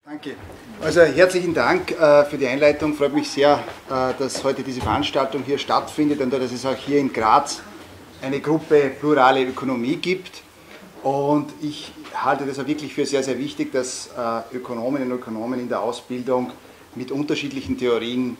Danke. Also herzlichen Dank für die Einleitung. Freut mich sehr, dass heute diese Veranstaltung hier stattfindet und dass es auch hier in Graz eine Gruppe Plurale Ökonomie gibt. Und ich halte das auch wirklich für sehr, sehr wichtig, dass Ökonominnen und Ökonomen in der Ausbildung mit unterschiedlichen Theorien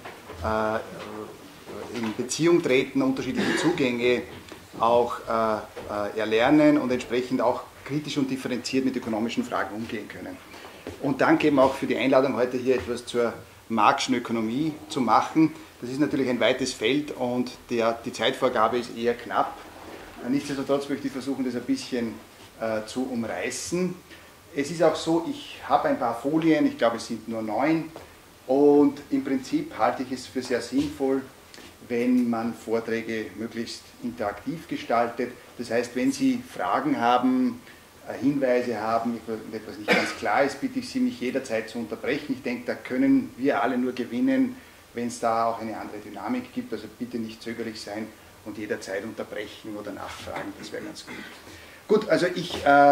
in Beziehung treten, unterschiedliche Zugänge auch erlernen und entsprechend auch kritisch und differenziert mit ökonomischen Fragen umgehen können. Und danke eben auch für die Einladung, heute hier etwas zur Marxischen Ökonomie zu machen. Das ist natürlich ein weites Feld und die Zeitvorgabe ist eher knapp. Nichtsdestotrotz möchte ich versuchen, das ein bisschen zu umreißen. Es ist auch so, ich habe ein paar Folien, ich glaube es sind nur 9, und im Prinzip halte ich es für sehr sinnvoll, wenn man Vorträge möglichst interaktiv gestaltet. Das heißt, wenn Sie Fragen haben, Hinweise haben, wenn etwas nicht ganz klar ist, bitte ich Sie, mich jederzeit zu unterbrechen. Ich denke, da können wir alle nur gewinnen, wenn es da auch eine andere Dynamik gibt. Also bitte nicht zögerlich sein und jederzeit unterbrechen oder nachfragen, das wäre ganz gut. Gut, also ich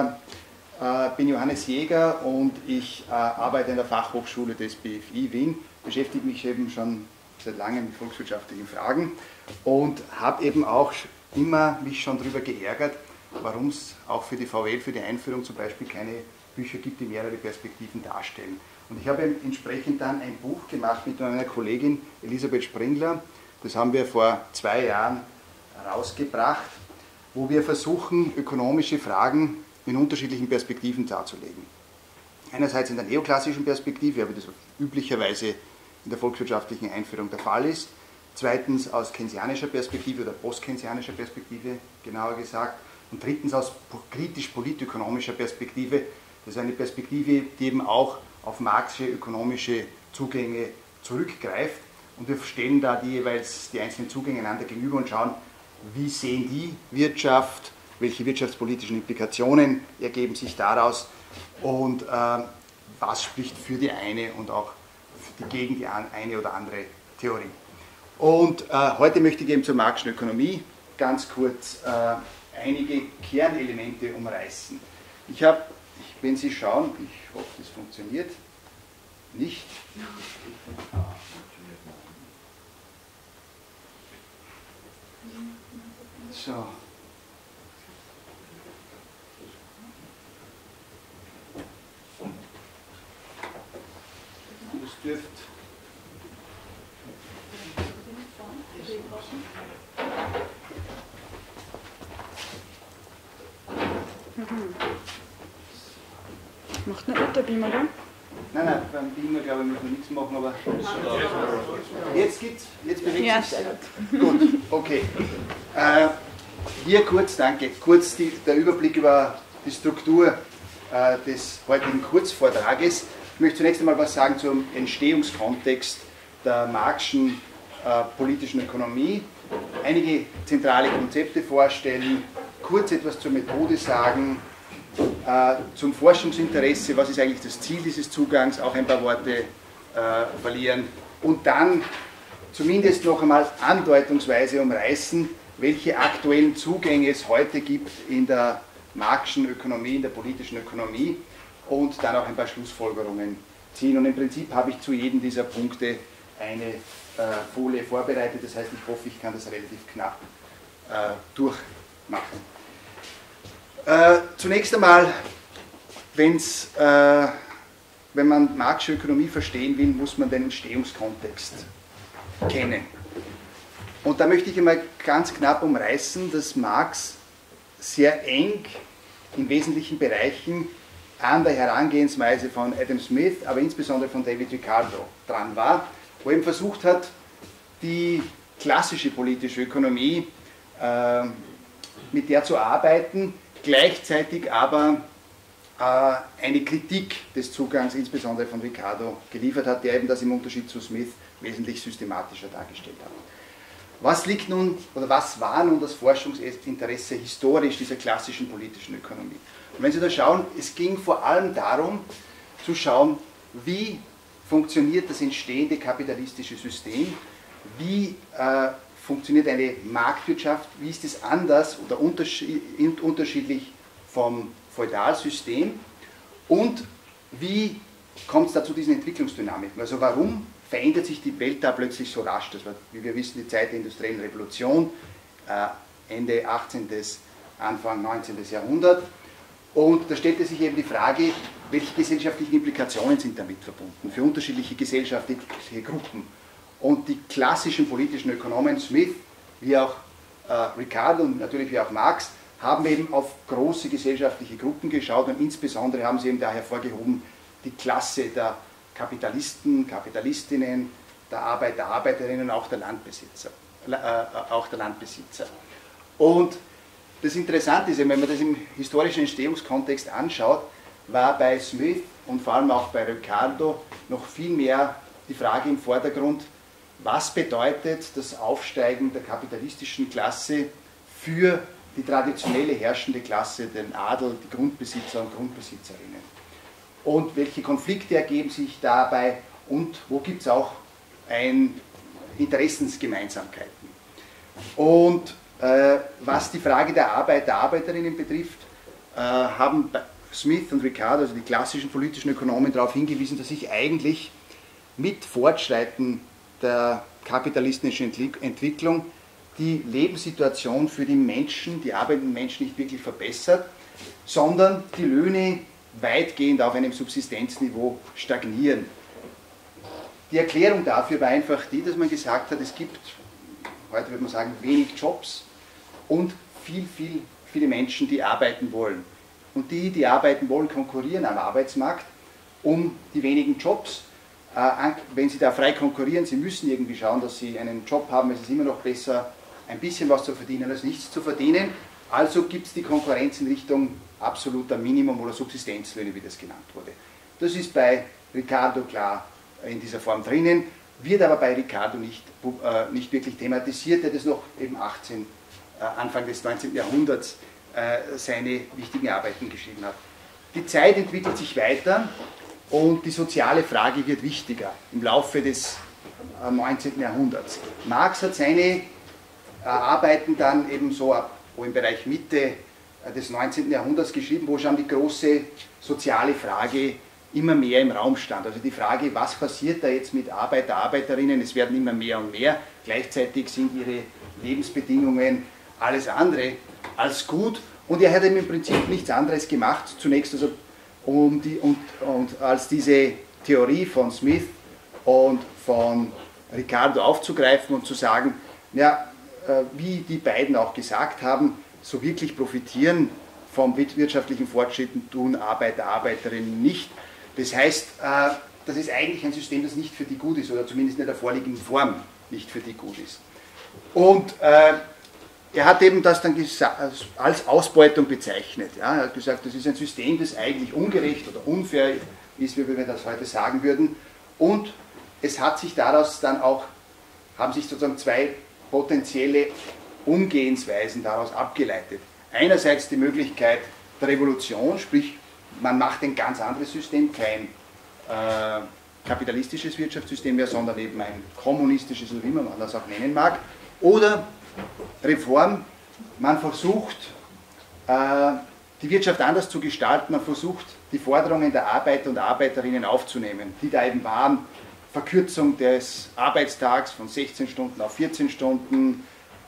bin Johannes Jäger und ich arbeite in der Fachhochschule des BFI Wien, beschäftige mich eben schon seit langem mit volkswirtschaftlichen Fragen und habe eben auch immer mich schon darüber geärgert, warum es auch für die VWL, für die Einführung zum Beispiel keine Bücher gibt, die mehrere Perspektiven darstellen. Und ich habe entsprechend dann ein Buch gemacht mit meiner Kollegin Elisabeth Springler, das haben wir vor 2 Jahren rausgebracht, wo wir versuchen, ökonomische Fragen in unterschiedlichen Perspektiven darzulegen. Einerseits in der neoklassischen Perspektive, wie das üblicherweise in der volkswirtschaftlichen Einführung der Fall ist. Zweitens aus keynesianischer Perspektive oder postkeynesianischer Perspektive, genauer gesagt. Und drittens aus kritisch-politökonomischer Perspektive. Das ist eine Perspektive, die eben auch auf marxische ökonomische Zugänge zurückgreift. Und wir stellen da jeweils die einzelnen Zugänge einander gegenüber und schauen, wie sehen die Wirtschaft, welche wirtschaftspolitischen Implikationen ergeben sich daraus und was spricht für die eine und auch gegen die eine oder andere Theorie. Und heute möchte ich eben zur Marxischen Ökonomie ganz kurz einige Kernelemente umreißen. Ich habe, wenn Sie schauen, ich hoffe, das funktioniert nicht. So. Das dürfte. Macht nicht der Beamer, oder? Nein, beim Beamer glaube ich müssen wir nichts machen, aber jetzt geht's, jetzt bewegt ja, sich. Gut, okay. Hier kurz, danke, kurz der Überblick über die Struktur des heutigen Kurzvortrages. Ich möchte zunächst einmal was sagen zum Entstehungskontext der Marxischen politischen Ökonomie, einige zentrale Konzepte vorstellen, kurz etwas zur Methode sagen, zum Forschungsinteresse, was ist eigentlich das Ziel dieses Zugangs, auch ein paar Worte verlieren und dann zumindest noch einmal andeutungsweise umreißen, welche aktuellen Zugänge es heute gibt in der Marxischen Ökonomie, in der politischen Ökonomie und dann auch ein paar Schlussfolgerungen ziehen. Und im Prinzip habe ich zu jedem dieser Punkte eine Folie vorbereitet, das heißt, ich hoffe, ich kann das relativ knapp durchmachen. Zunächst einmal, wenn man Marxische Ökonomie verstehen will, muss man den Entstehungskontext kennen. Und da möchte ich einmal ganz knapp umreißen, dass Marx sehr eng in wesentlichen Bereichen an der Herangehensweise von Adam Smith, aber insbesondere von David Ricardo dran war, wo er eben versucht hat, die klassische politische Ökonomie mit der zu arbeiten, gleichzeitig aber eine Kritik des Zugangs, insbesondere von Ricardo, geliefert hat, der eben das im Unterschied zu Smith wesentlich systematischer dargestellt hat. Was liegt nun, oder was war nun das Forschungsinteresse historisch dieser klassischen politischen Ökonomie? Und wenn Sie da schauen, es ging vor allem darum, zu schauen, wie funktioniert das entstehende kapitalistische System, wie funktioniert eine Marktwirtschaft, wie ist es anders oder unterschiedlich vom Feudalsystem und wie kommt es da zu diesen Entwicklungsdynamiken? Also warum verändert sich die Welt da plötzlich so rasch? Das war, wie wir wissen, die Zeit der industriellen Revolution, Ende 18., Anfang 19. Jahrhundert. Und da stellte sich eben die Frage, welche gesellschaftlichen Implikationen sind damit verbunden für unterschiedliche gesellschaftliche Gruppen. Und die klassischen politischen Ökonomen, Smith, wie auch Ricardo und natürlich wie auch Marx, haben eben auf große gesellschaftliche Gruppen geschaut und insbesondere haben sie eben da hervorgehoben, die Klasse der Kapitalisten, Kapitalistinnen, der Arbeiter, Arbeiterinnen und auch der Landbesitzer. Und das Interessante ist, wenn man das im historischen Entstehungskontext anschaut, war bei Smith und vor allem auch bei Ricardo noch viel mehr die Frage im Vordergrund, was bedeutet das Aufsteigen der kapitalistischen Klasse für die traditionelle herrschende Klasse, den Adel, die Grundbesitzer und Grundbesitzerinnen. Und welche Konflikte ergeben sich dabei und wo gibt es auch Interessensgemeinsamkeiten. Und was die Frage der Arbeiter, Arbeiterinnen betrifft, haben Smith und Ricardo, also die klassischen politischen Ökonomen, darauf hingewiesen, dass sich eigentlich mit Fortschreiten der kapitalistischen Entwicklung die Lebenssituation für die Menschen, die arbeitenden Menschen nicht wirklich verbessert, sondern die Löhne weitgehend auf einem Subsistenzniveau stagnieren. Die Erklärung dafür war einfach die, dass man gesagt hat, es gibt, heute würde man sagen, wenig Jobs und viele Menschen, die arbeiten wollen. Und die arbeiten wollen, konkurrieren am Arbeitsmarkt um die wenigen Jobs. Wenn sie da frei konkurrieren, sie müssen irgendwie schauen, dass sie einen Job haben, es ist immer noch besser, ein bisschen was zu verdienen, als nichts zu verdienen. Also gibt es die Konkurrenz in Richtung absoluter Minimum- oder Subsistenzlöhne, wie das genannt wurde. Das ist bei Ricardo klar in dieser Form drinnen, wird aber bei Ricardo nicht wirklich thematisiert, der das noch eben Anfang des 19. Jahrhunderts seine wichtigen Arbeiten geschrieben hat. Die Zeit entwickelt sich weiter und die soziale Frage wird wichtiger im Laufe des 19. Jahrhunderts. Marx hat seine Arbeiten dann ebenso im Bereich Mitte des 19. Jahrhunderts geschrieben, wo schon die große soziale Frage immer mehr im Raum stand. Also die Frage, was passiert da jetzt mit Arbeiter, Arbeiterinnen, es werden immer mehr und mehr, gleichzeitig sind ihre Lebensbedingungen alles andere als gut und er hat im Prinzip nichts anderes gemacht, zunächst also als diese Theorie von Smith und von Ricardo aufzugreifen und zu sagen, ja, wie die beiden auch gesagt haben, so wirklich profitieren vom wirtschaftlichen Fortschritten tun Arbeiter, Arbeiterinnen nicht. Das heißt, das ist eigentlich ein System, das nicht für die gut ist oder zumindest in der vorliegenden Form nicht für die gut ist. Und er hat eben das dann als Ausbeutung bezeichnet. Ja? Er hat gesagt, das ist ein System, das eigentlich ungerecht oder unfair ist, wie wir das heute sagen würden. Und es hat sich daraus dann auch, haben sich sozusagen zwei potenzielle Umgehensweisen daraus abgeleitet. Einerseits die Möglichkeit der Revolution, sprich man macht ein ganz anderes System, kein kapitalistisches Wirtschaftssystem mehr, sondern eben ein kommunistisches, oder wie man das auch nennen mag. Oder Reform, man versucht die Wirtschaft anders zu gestalten, man versucht die Forderungen der Arbeiter und Arbeiterinnen aufzunehmen, die da eben waren, Verkürzung des Arbeitstags von 16 Stunden auf 14 Stunden,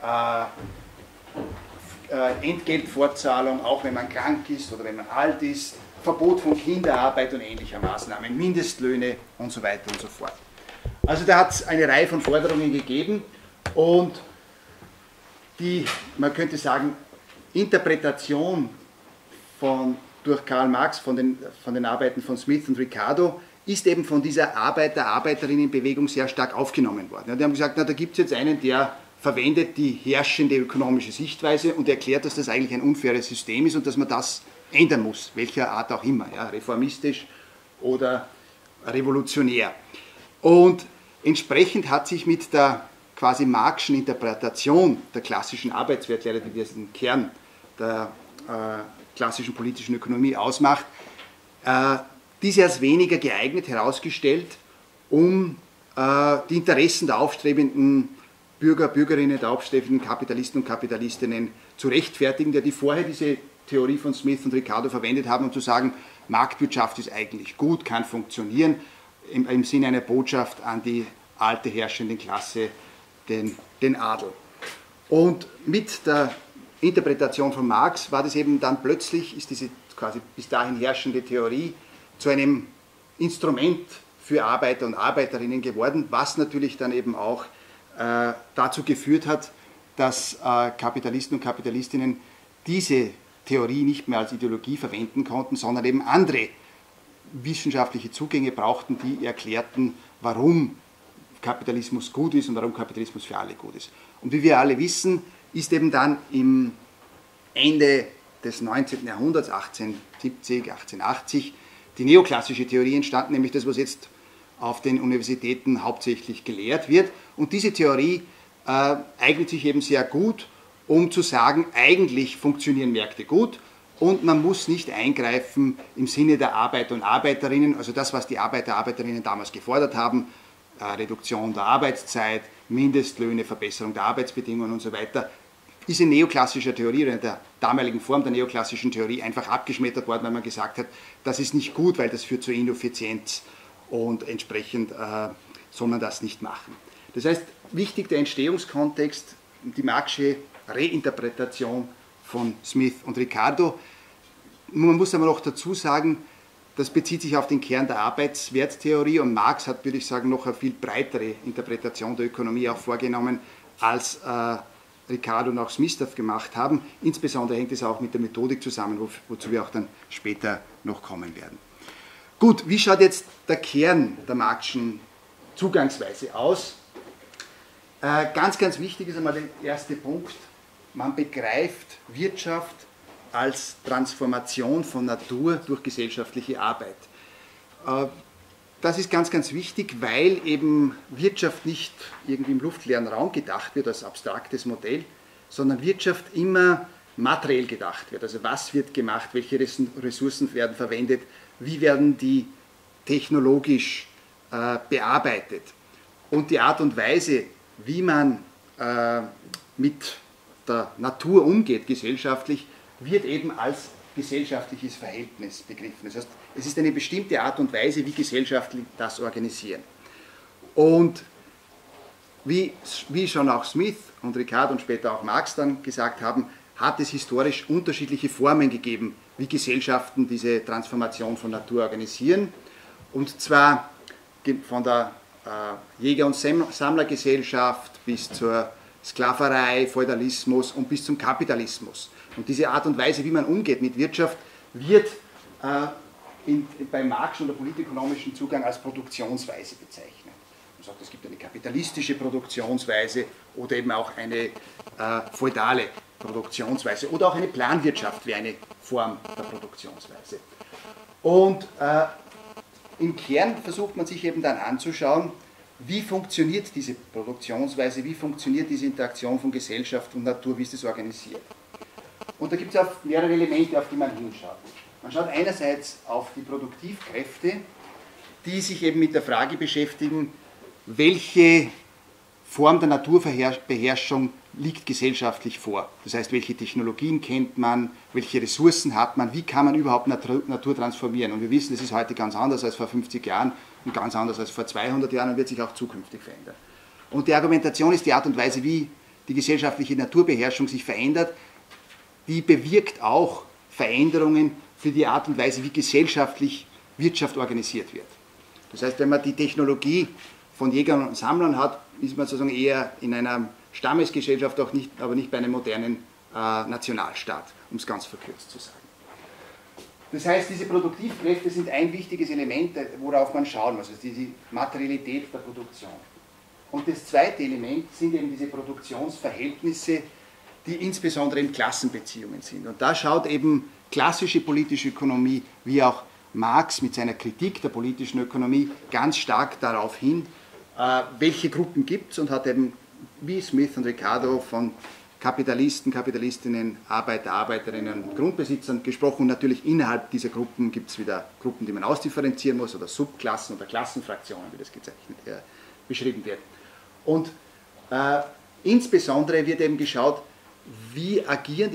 Entgeltfortzahlung, auch wenn man krank ist oder wenn man alt ist, Verbot von Kinderarbeit und ähnlicher Maßnahmen, Mindestlöhne und so weiter und so fort. Also da hat es eine Reihe von Forderungen gegeben und die, man könnte sagen, Interpretation durch Karl Marx von den Arbeiten von Smith und Ricardo ist eben von dieser Arbeiter-Arbeiterinnen-Bewegung sehr stark aufgenommen worden. Ja, die haben gesagt, na, da gibt es jetzt einen, der verwendet die herrschende ökonomische Sichtweise und erklärt, dass das eigentlich ein unfaires System ist und dass man das ändern muss, welcher Art auch immer, ja, reformistisch oder revolutionär. Und entsprechend hat sich mit der quasi Marxischen Interpretation der klassischen Arbeitswertlehre, die den Kern der klassischen politischen Ökonomie ausmacht, diese als weniger geeignet herausgestellt, um die Interessen der aufstrebenden Bürger, Bürgerinnen, der aufstrebenden Kapitalisten und Kapitalistinnen zu rechtfertigen, die vorher diese Theorie von Smith und Ricardo verwendet haben, um zu sagen, Marktwirtschaft ist eigentlich gut, kann funktionieren, im Sinne einer Botschaft an die alte herrschende Klasse, den Adel. Und mit der Interpretation von Marx war das eben dann plötzlich, ist diese quasi bis dahin herrschende Theorie zu einem Instrument für Arbeiter und Arbeiterinnen geworden, was natürlich dann eben auch dazu geführt hat, dass Kapitalisten und Kapitalistinnen diese Theorie nicht mehr als Ideologie verwenden konnten, sondern eben andere wissenschaftliche Zugänge brauchten, die erklärten, warum Kapitalismus gut ist und warum Kapitalismus für alle gut ist. Und wie wir alle wissen, ist eben dann im Ende des 19. Jahrhunderts, 1870, 1880, die neoklassische Theorie entstanden, nämlich das, was jetzt auf den Universitäten hauptsächlich gelehrt wird. Und diese Theorie eignet sich eben sehr gut, um zu sagen, eigentlich funktionieren Märkte gut und man muss nicht eingreifen im Sinne der Arbeiter und Arbeiterinnen, also das, was die Arbeiter und Arbeiterinnen damals gefordert haben, Reduktion der Arbeitszeit, Mindestlöhne, Verbesserung der Arbeitsbedingungen und so weiter, ist in neoklassischer Theorie oder in der damaligen Form der neoklassischen Theorie einfach abgeschmettert worden, weil man gesagt hat, das ist nicht gut, weil das führt zu Ineffizienz und entsprechend soll man das nicht machen. Das heißt, wichtig der Entstehungskontext, die Marxische Reinterpretation von Smith und Ricardo. Man muss aber noch dazu sagen, das bezieht sich auf den Kern der Arbeitswerttheorie und Marx hat, würde ich sagen, noch eine viel breitere Interpretation der Ökonomie auch vorgenommen, als Ricardo und auch Smith das gemacht haben. Insbesondere hängt es auch mit der Methodik zusammen, wozu wir auch dann später noch kommen werden. Gut, wie schaut jetzt der Kern der Marxischen Zugangsweise aus? Ganz, ganz wichtig ist einmal der erste Punkt. Man begreift Wirtschaft als Transformation von Natur durch gesellschaftliche Arbeit. Das ist ganz, ganz wichtig, weil eben Wirtschaft nicht irgendwie im luftleeren Raum gedacht wird als abstraktes Modell, sondern Wirtschaft immer materiell gedacht wird. Also was wird gemacht, welche Ressourcen werden verwendet, wie werden die technologisch bearbeitet. Und die Art und Weise, wie man mit der Natur umgeht, gesellschaftlich, wird eben als gesellschaftliches Verhältnis begriffen. Das heißt, es ist eine bestimmte Art und Weise, wie Gesellschaften das organisieren. Und wie schon auch Smith und Ricardo und später auch Marx dann gesagt haben, hat es historisch unterschiedliche Formen gegeben, wie Gesellschaften diese Transformation von Natur organisieren. Und zwar von der Jäger- und Sammlergesellschaft bis zur Sklaverei, Feudalismus und bis zum Kapitalismus. Und diese Art und Weise, wie man umgeht mit Wirtschaft, wird beim Marxischen oder politökonomischen Zugang als Produktionsweise bezeichnet. Man sagt, es gibt eine kapitalistische Produktionsweise oder eben auch eine feudale Produktionsweise oder auch eine Planwirtschaft wäre eine Form der Produktionsweise. Und im Kern versucht man sich eben dann anzuschauen, wie funktioniert diese Produktionsweise, wie funktioniert diese Interaktion von Gesellschaft und Natur, wie ist das organisiert. Und da gibt es mehrere Elemente, auf die man hinschaut. Man schaut einerseits auf die Produktivkräfte, die sich eben mit der Frage beschäftigen, welche Form der Naturbeherrschung liegt gesellschaftlich vor. Das heißt, welche Technologien kennt man, welche Ressourcen hat man, wie kann man überhaupt Natur transformieren. Und wir wissen, es ist heute ganz anders als vor 50 Jahren und ganz anders als vor 200 Jahren und wird sich auch zukünftig verändern. Und die Argumentation ist die Art und Weise, wie die gesellschaftliche Naturbeherrschung sich verändert, die bewirkt auch Veränderungen für die Art und Weise, wie gesellschaftlich Wirtschaft organisiert wird. Das heißt, wenn man die Technologie von Jägern und Sammlern hat, ist man sozusagen eher in einer Stammesgesellschaft, auch nicht, aber nicht bei einem modernen Nationalstaat, um es ganz verkürzt zu sagen. Das heißt, diese Produktivkräfte sind ein wichtiges Element, worauf man schauen muss, also die Materialität der Produktion. Und das zweite Element sind eben diese Produktionsverhältnisse, die insbesondere in Klassenbeziehungen sind. Und da schaut eben klassische politische Ökonomie, wie auch Marx mit seiner Kritik der politischen Ökonomie, ganz stark darauf hin, welche Gruppen gibt es und hat eben, wie Smith und Ricardo, von Kapitalisten, Kapitalistinnen, Arbeiter, Arbeiterinnen und Grundbesitzern gesprochen. Und natürlich innerhalb dieser Gruppen gibt es wieder Gruppen, die man ausdifferenzieren muss, oder Subklassen oder Klassenfraktionen, wie das beschrieben wird. Und insbesondere wird eben geschaut, wie agieren diese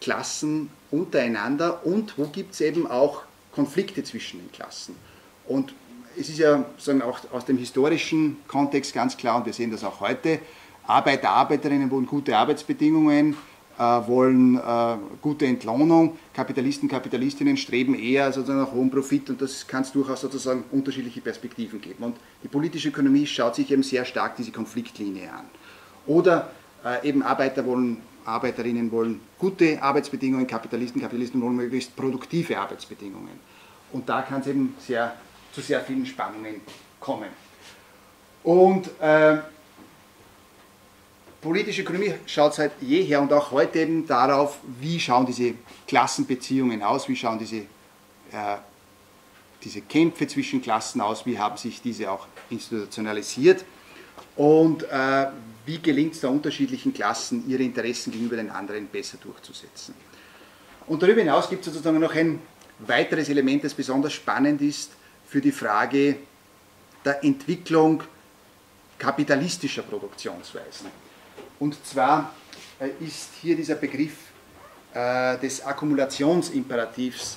Klassen untereinander und wo gibt es eben auch Konflikte zwischen den Klassen. Und es ist ja sagen, auch aus dem historischen Kontext ganz klar, und wir sehen das auch heute, Arbeiter, Arbeiterinnen wollen gute Arbeitsbedingungen, wollen gute Entlohnung, Kapitalisten, Kapitalistinnen streben eher sozusagen nach hohem Profit, und das kann es durchaus sozusagen unterschiedliche Perspektiven geben. Und die politische Ökonomie schaut sich eben sehr stark diese Konfliktlinie an. Oder eben Arbeiterinnen wollen gute Arbeitsbedingungen, Kapitalisten, Kapitalistinnen wollen möglichst produktive Arbeitsbedingungen. Und da kann es eben zu sehr vielen Spannungen kommen. Und politische Ökonomie schaut seit jeher und auch heute eben darauf, wie schauen diese Klassenbeziehungen aus, wie schauen diese Kämpfe zwischen Klassen aus, wie haben sich diese auch institutionalisiert und wie gelingt es der unterschiedlichen Klassen, ihre Interessen gegenüber den anderen besser durchzusetzen. Und darüber hinaus gibt es sozusagen noch ein weiteres Element, das besonders spannend ist für die Frage der Entwicklung kapitalistischer Produktionsweisen. Und zwar ist hier dieser Begriff des Akkumulationsimperativs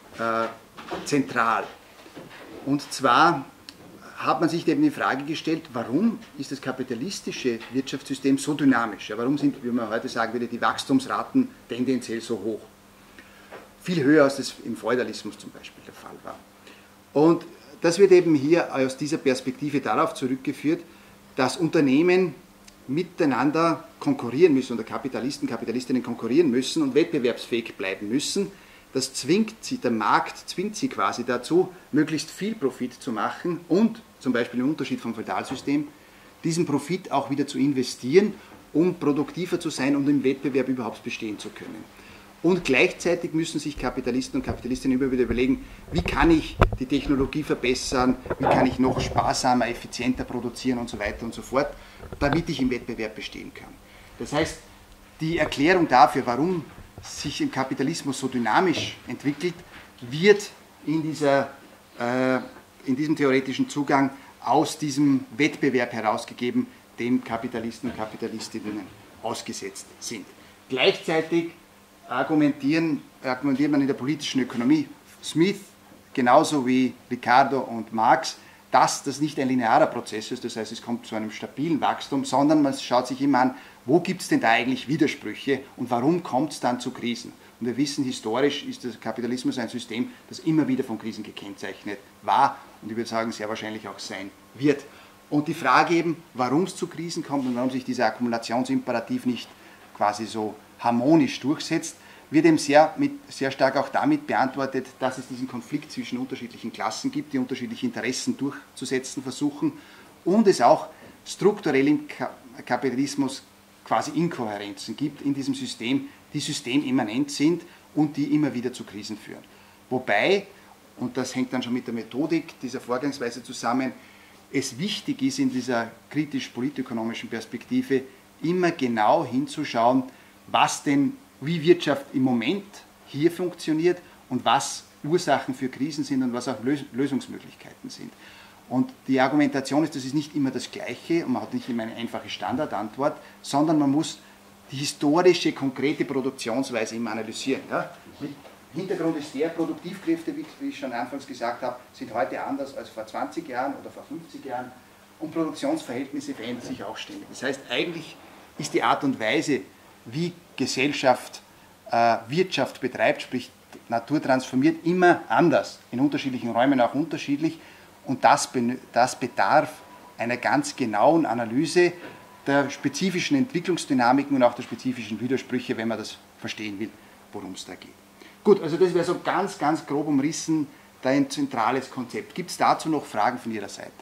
zentral. Und zwar hat man sich eben die Frage gestellt, warum ist das kapitalistische Wirtschaftssystem so dynamisch? Ja, warum sind, wie man heute sagen würde, die Wachstumsraten tendenziell so hoch? Viel höher, als das im Feudalismus zum Beispiel der Fall war. Und das wird eben hier aus dieser Perspektive darauf zurückgeführt, dass Unternehmen miteinander konkurrieren müssen oder Kapitalisten, Kapitalistinnen konkurrieren müssen und wettbewerbsfähig bleiben müssen. Das zwingt sie, der Markt zwingt sie quasi dazu, möglichst viel Profit zu machen und, zum Beispiel im Unterschied vom Feudalsystem, diesen Profit auch wieder zu investieren, um produktiver zu sein und im Wettbewerb überhaupt bestehen zu können. Und gleichzeitig müssen sich Kapitalisten und Kapitalistinnen immer wieder überlegen, wie kann ich die Technologie verbessern, wie kann ich noch sparsamer, effizienter produzieren und so weiter und so fort, damit ich im Wettbewerb bestehen kann. Das heißt, die Erklärung dafür, warum sich im Kapitalismus so dynamisch entwickelt, wird in diesem theoretischen Zugang aus diesem Wettbewerb herausgegeben, dem Kapitalisten und Kapitalistinnen ausgesetzt sind. Gleichzeitig argumentiert man in der politischen Ökonomie, Smith genauso wie Ricardo und Marx, dass das nicht ein linearer Prozess ist, das heißt, es kommt zu einem stabilen Wachstum, sondern man schaut sich immer an, wo gibt es denn da eigentlich Widersprüche und warum kommt es dann zu Krisen? Und wir wissen, historisch ist der Kapitalismus ein System, das immer wieder von Krisen gekennzeichnet war und ich würde sagen, sehr wahrscheinlich auch sein wird. Und die Frage eben, warum es zu Krisen kommt und warum sich dieser Akkumulationsimperativ nicht quasi so harmonisch durchsetzt, wird eben sehr stark auch damit beantwortet, dass es diesen Konflikt zwischen unterschiedlichen Klassen gibt, die unterschiedliche Interessen durchzusetzen versuchen und es auch strukturell im Kapitalismus quasi Inkohärenzen gibt in diesem System, die systemimmanent sind und die immer wieder zu Krisen führen. Wobei, und das hängt dann schon mit der Methodik dieser Vorgangsweise zusammen, es wichtig ist in dieser kritisch-politökonomischen Perspektive immer genau hinzuschauen, wie Wirtschaft im Moment hier funktioniert und was Ursachen für Krisen sind und was auch Lösungsmöglichkeiten sind. Und die Argumentation ist, das ist nicht immer das Gleiche und man hat nicht immer eine einfache Standardantwort, sondern man muss die historische, konkrete Produktionsweise immer analysieren. Ja? Hintergrund ist der, Produktivkräfte, wie ich schon anfangs gesagt habe, sind heute anders als vor 20 Jahren oder vor 50 Jahren und Produktionsverhältnisse verändern sich auch ständig. Das heißt, eigentlich ist die Art und Weise, wie Gesellschaft Wirtschaft betreibt, sprich Natur transformiert, immer anders, in unterschiedlichen Räumen auch unterschiedlich und das bedarf einer ganz genauen Analyse der spezifischen Entwicklungsdynamiken und auch der spezifischen Widersprüche, wenn man das verstehen will, worum es da geht. Gut, also das wäre so ganz, ganz grob umrissen ein zentrales Konzept. Gibt es dazu noch Fragen von Ihrer Seite?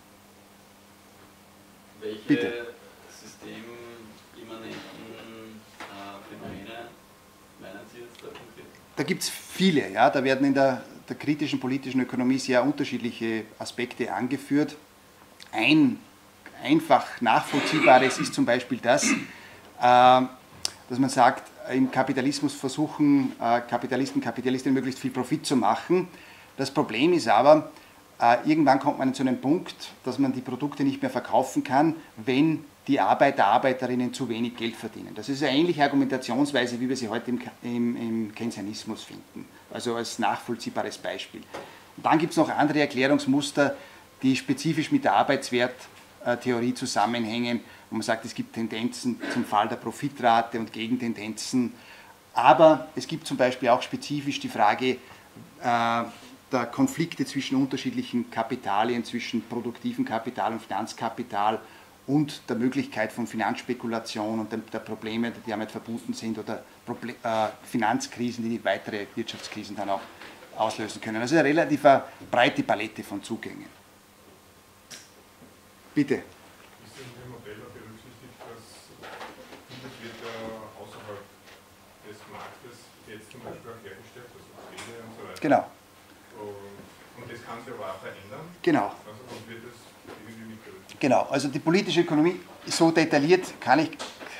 Welche Bitte. systemimmanenten Phänomene meinen Sie jetzt da konkret? Da gibt es viele. Ja? Da werden in der kritischen politischen Ökonomie sehr unterschiedliche Aspekte angeführt. Ein einfach nachvollziehbares ist zum Beispiel das, dass man sagt, im Kapitalismus versuchen Kapitalisten, Kapitalistinnen möglichst viel Profit zu machen. Das Problem ist aber, irgendwann kommt man zu einem Punkt, dass man die Produkte nicht mehr verkaufen kann, wenn die Arbeiter, Arbeiterinnen zu wenig Geld verdienen. Das ist eine ähnliche Argumentationsweise, wie wir sie heute im Keynesianismus finden, also als nachvollziehbares Beispiel. Und dann gibt es noch andere Erklärungsmuster, die spezifisch mit der Arbeitswerttheorie zusammenhängen, wo man sagt, es gibt Tendenzen zum Fall der Profitrate und Gegentendenzen, aber es gibt zum Beispiel auch spezifisch die Frage der Konflikte zwischen unterschiedlichen Kapitalien, zwischen produktivem Kapital und Finanzkapital und der Möglichkeit von Finanzspekulation und der Probleme, die damit verbunden sind, oder Finanzkrisen, die weitere Wirtschaftskrisen dann auch auslösen können. Also eine relativ breite Palette von Zugängen. Bitte. Ist in dem Modell auch berücksichtigt, dass vieles wird außerhalb des Marktes jetzt zum Beispiel auch hergestellt, also Pflege und so weiter? Genau. Und das kann sich aber auch verändern? Genau. Also dann wird das irgendwie mit berücksichtigt? Genau, also die politische Ökonomie, so detailliert kann ich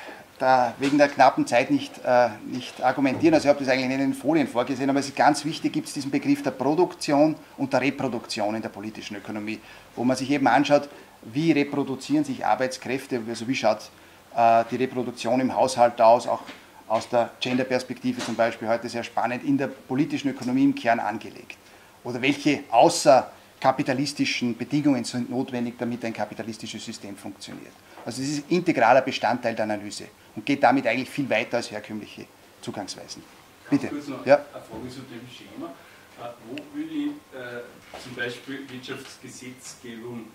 da wegen der knappen Zeit nicht argumentieren. Also ich habe das eigentlich nicht in den Folien vorgesehen, aber es ist ganz wichtig, gibt es diesen Begriff der Produktion und der Reproduktion in der politischen Ökonomie, wo man sich eben anschaut, wie reproduzieren sich Arbeitskräfte, also wie schaut die Reproduktion im Haushalt aus, auch aus der Gender-Perspektive zum Beispiel, heute sehr spannend, in der politischen Ökonomie im Kern angelegt. Oder welche außerkapitalistischen Bedingungen sind notwendig, damit ein kapitalistisches System funktioniert. Also das ist integraler Bestandteil der Analyse und geht damit eigentlich viel weiter als herkömmliche Zugangsweisen. Bitte. Kurz noch ja. eine Frage zu dem Schema. Wo will ich zum Beispiel Wirtschaftsgesetzgebung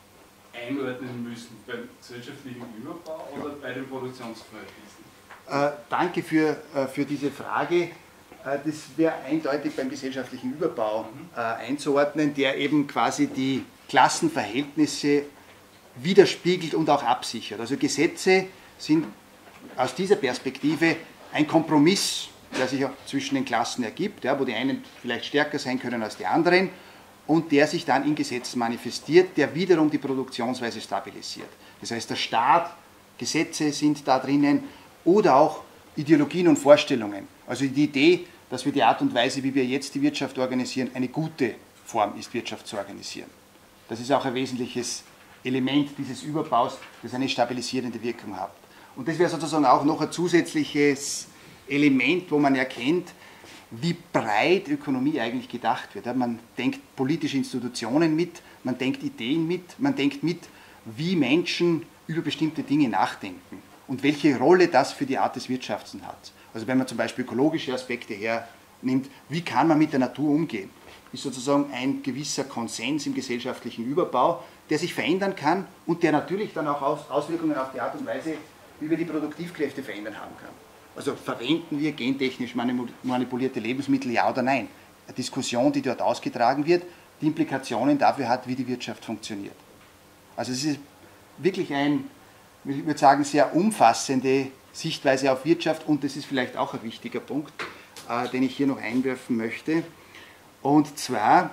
einordnen müssen? Beim gesellschaftlichen Überbau oder bei den Produktionsverhältnissen? Danke für diese Frage. Das wäre eindeutig beim gesellschaftlichen Überbau einzuordnen, der eben quasi die Klassenverhältnisse widerspiegelt und auch absichert. Also Gesetze sind aus dieser Perspektive ein Kompromiss, der sich auch zwischen den Klassen ergibt, ja, wo die einen vielleicht stärker sein können als die anderen und der sich dann in Gesetzen manifestiert, der wiederum die Produktionsweise stabilisiert. Das heißt, der Staat, Gesetze sind da drinnen oder auch Ideologien und Vorstellungen. Also die Idee, dass wir die Art und Weise, wie wir jetzt die Wirtschaft organisieren, eine gute Form ist, Wirtschaft zu organisieren. Das ist auch ein wesentliches Element dieses Überbaus, das eine stabilisierende Wirkung hat. Und das wäre sozusagen auch noch ein zusätzliches Element, wo man erkennt, wie breit Ökonomie eigentlich gedacht wird. Man denkt politische Institutionen mit, man denkt Ideen mit, man denkt mit, wie Menschen über bestimmte Dinge nachdenken und welche Rolle das für die Art des Wirtschaftens hat. Also wenn man zum Beispiel ökologische Aspekte hernimmt, wie kann man mit der Natur umgehen? Ist sozusagen ein gewisser Konsens im gesellschaftlichen Überbau, der sich verändern kann und der natürlich dann auch Auswirkungen auf die Art und Weise, wie wir die Produktivkräfte verändern haben kann. Also verwenden wir gentechnisch manipulierte Lebensmittel, ja oder nein? Eine Diskussion, die dort ausgetragen wird, die Implikationen dafür hat, wie die Wirtschaft funktioniert. Also es ist wirklich ein, ich würde sagen, sehr umfassende Sichtweise auf Wirtschaft und das ist vielleicht auch ein wichtiger Punkt, den ich hier noch einwerfen möchte. Und zwar,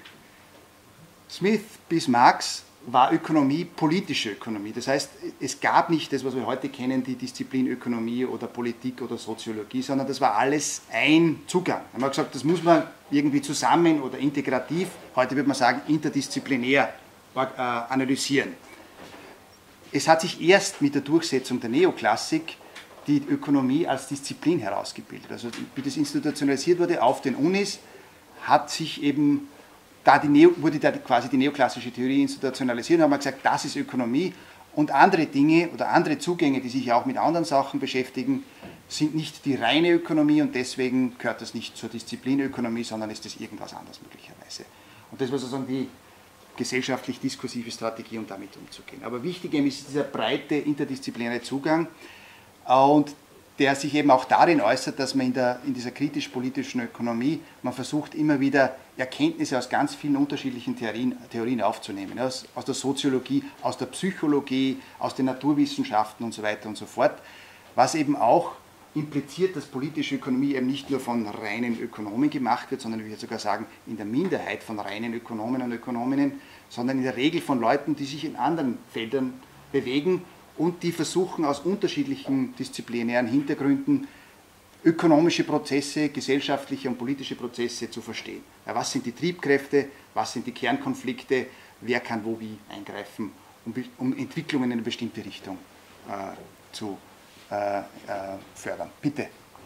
Smith bis Marx war Ökonomie politische Ökonomie. Das heißt, es gab nicht das, was wir heute kennen, die Disziplin Ökonomie oder Politik oder Soziologie, sondern das war alles ein Zugang. Da haben wir gesagt, das muss man irgendwie zusammen oder integrativ, heute würde man sagen interdisziplinär analysieren. Es hat sich erst mit der Durchsetzung der Neoklassik die Ökonomie als Disziplin herausgebildet. Also wie das institutionalisiert wurde auf den Unis, hat sich eben, wurde da quasi die neoklassische Theorie institutionalisiert und haben gesagt, das ist Ökonomie und andere Dinge oder andere Zugänge, die sich auch mit anderen Sachen beschäftigen, sind nicht die reine Ökonomie und deswegen gehört das nicht zur Disziplin Ökonomie, sondern ist das irgendwas anderes möglicherweise. Und das war sozusagen die gesellschaftlich-diskursive Strategie, um damit umzugehen. Aber wichtig ist dieser breite interdisziplinäre Zugang und der sich eben auch darin äußert, dass man in dieser kritisch-politischen Ökonomie, man versucht immer wieder Erkenntnisse aus ganz vielen unterschiedlichen Theorien aufzunehmen, aus der Soziologie, aus der Psychologie, aus den Naturwissenschaften und so weiter und so fort, was eben auch impliziert, dass politische Ökonomie eben nicht nur von reinen Ökonomen gemacht wird, sondern ich würde sogar sagen, in der Minderheit von reinen Ökonomen und Ökonominnen, sondern in der Regel von Leuten, die sich in anderen Feldern bewegen und die versuchen aus unterschiedlichen disziplinären Hintergründen ökonomische Prozesse, gesellschaftliche und politische Prozesse zu verstehen. Ja, was sind die Triebkräfte, was sind die Kernkonflikte, wer kann wo wie eingreifen, um Entwicklungen in eine bestimmte Richtung zu fördern. Bitte.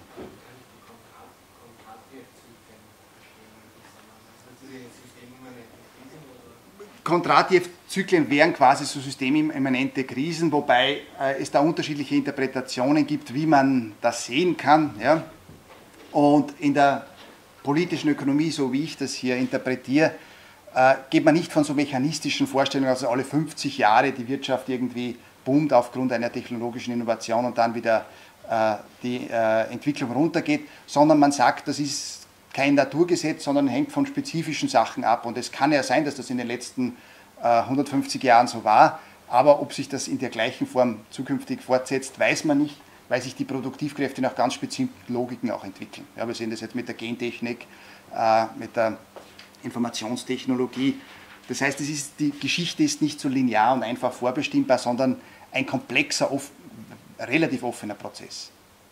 Kondratjew-Zyklen wären quasi so systemimmanente Krisen, wobei es da unterschiedliche Interpretationen gibt, wie man das sehen kann. Ja? Und in der politischen Ökonomie, so wie ich das hier interpretiere, geht man nicht von so mechanistischen Vorstellungen, also alle 50 Jahre die Wirtschaft irgendwie boomt aufgrund einer technologischen Innovation und dann wieder die Entwicklung runtergeht, sondern man sagt, das ist kein Naturgesetz, sondern hängt von spezifischen Sachen ab. Und es kann ja sein, dass das in den letzten 150 Jahren so war, aber ob sich das in der gleichen Form zukünftig fortsetzt, weiß man nicht, weil sich die Produktivkräfte nach ganz bestimmten Logiken auch entwickeln. Ja, wir sehen das jetzt mit der Gentechnik, mit der Informationstechnologie. Das heißt, die Geschichte ist nicht so linear und einfach vorbestimmbar, sondern ein komplexer, relativ offener Prozess.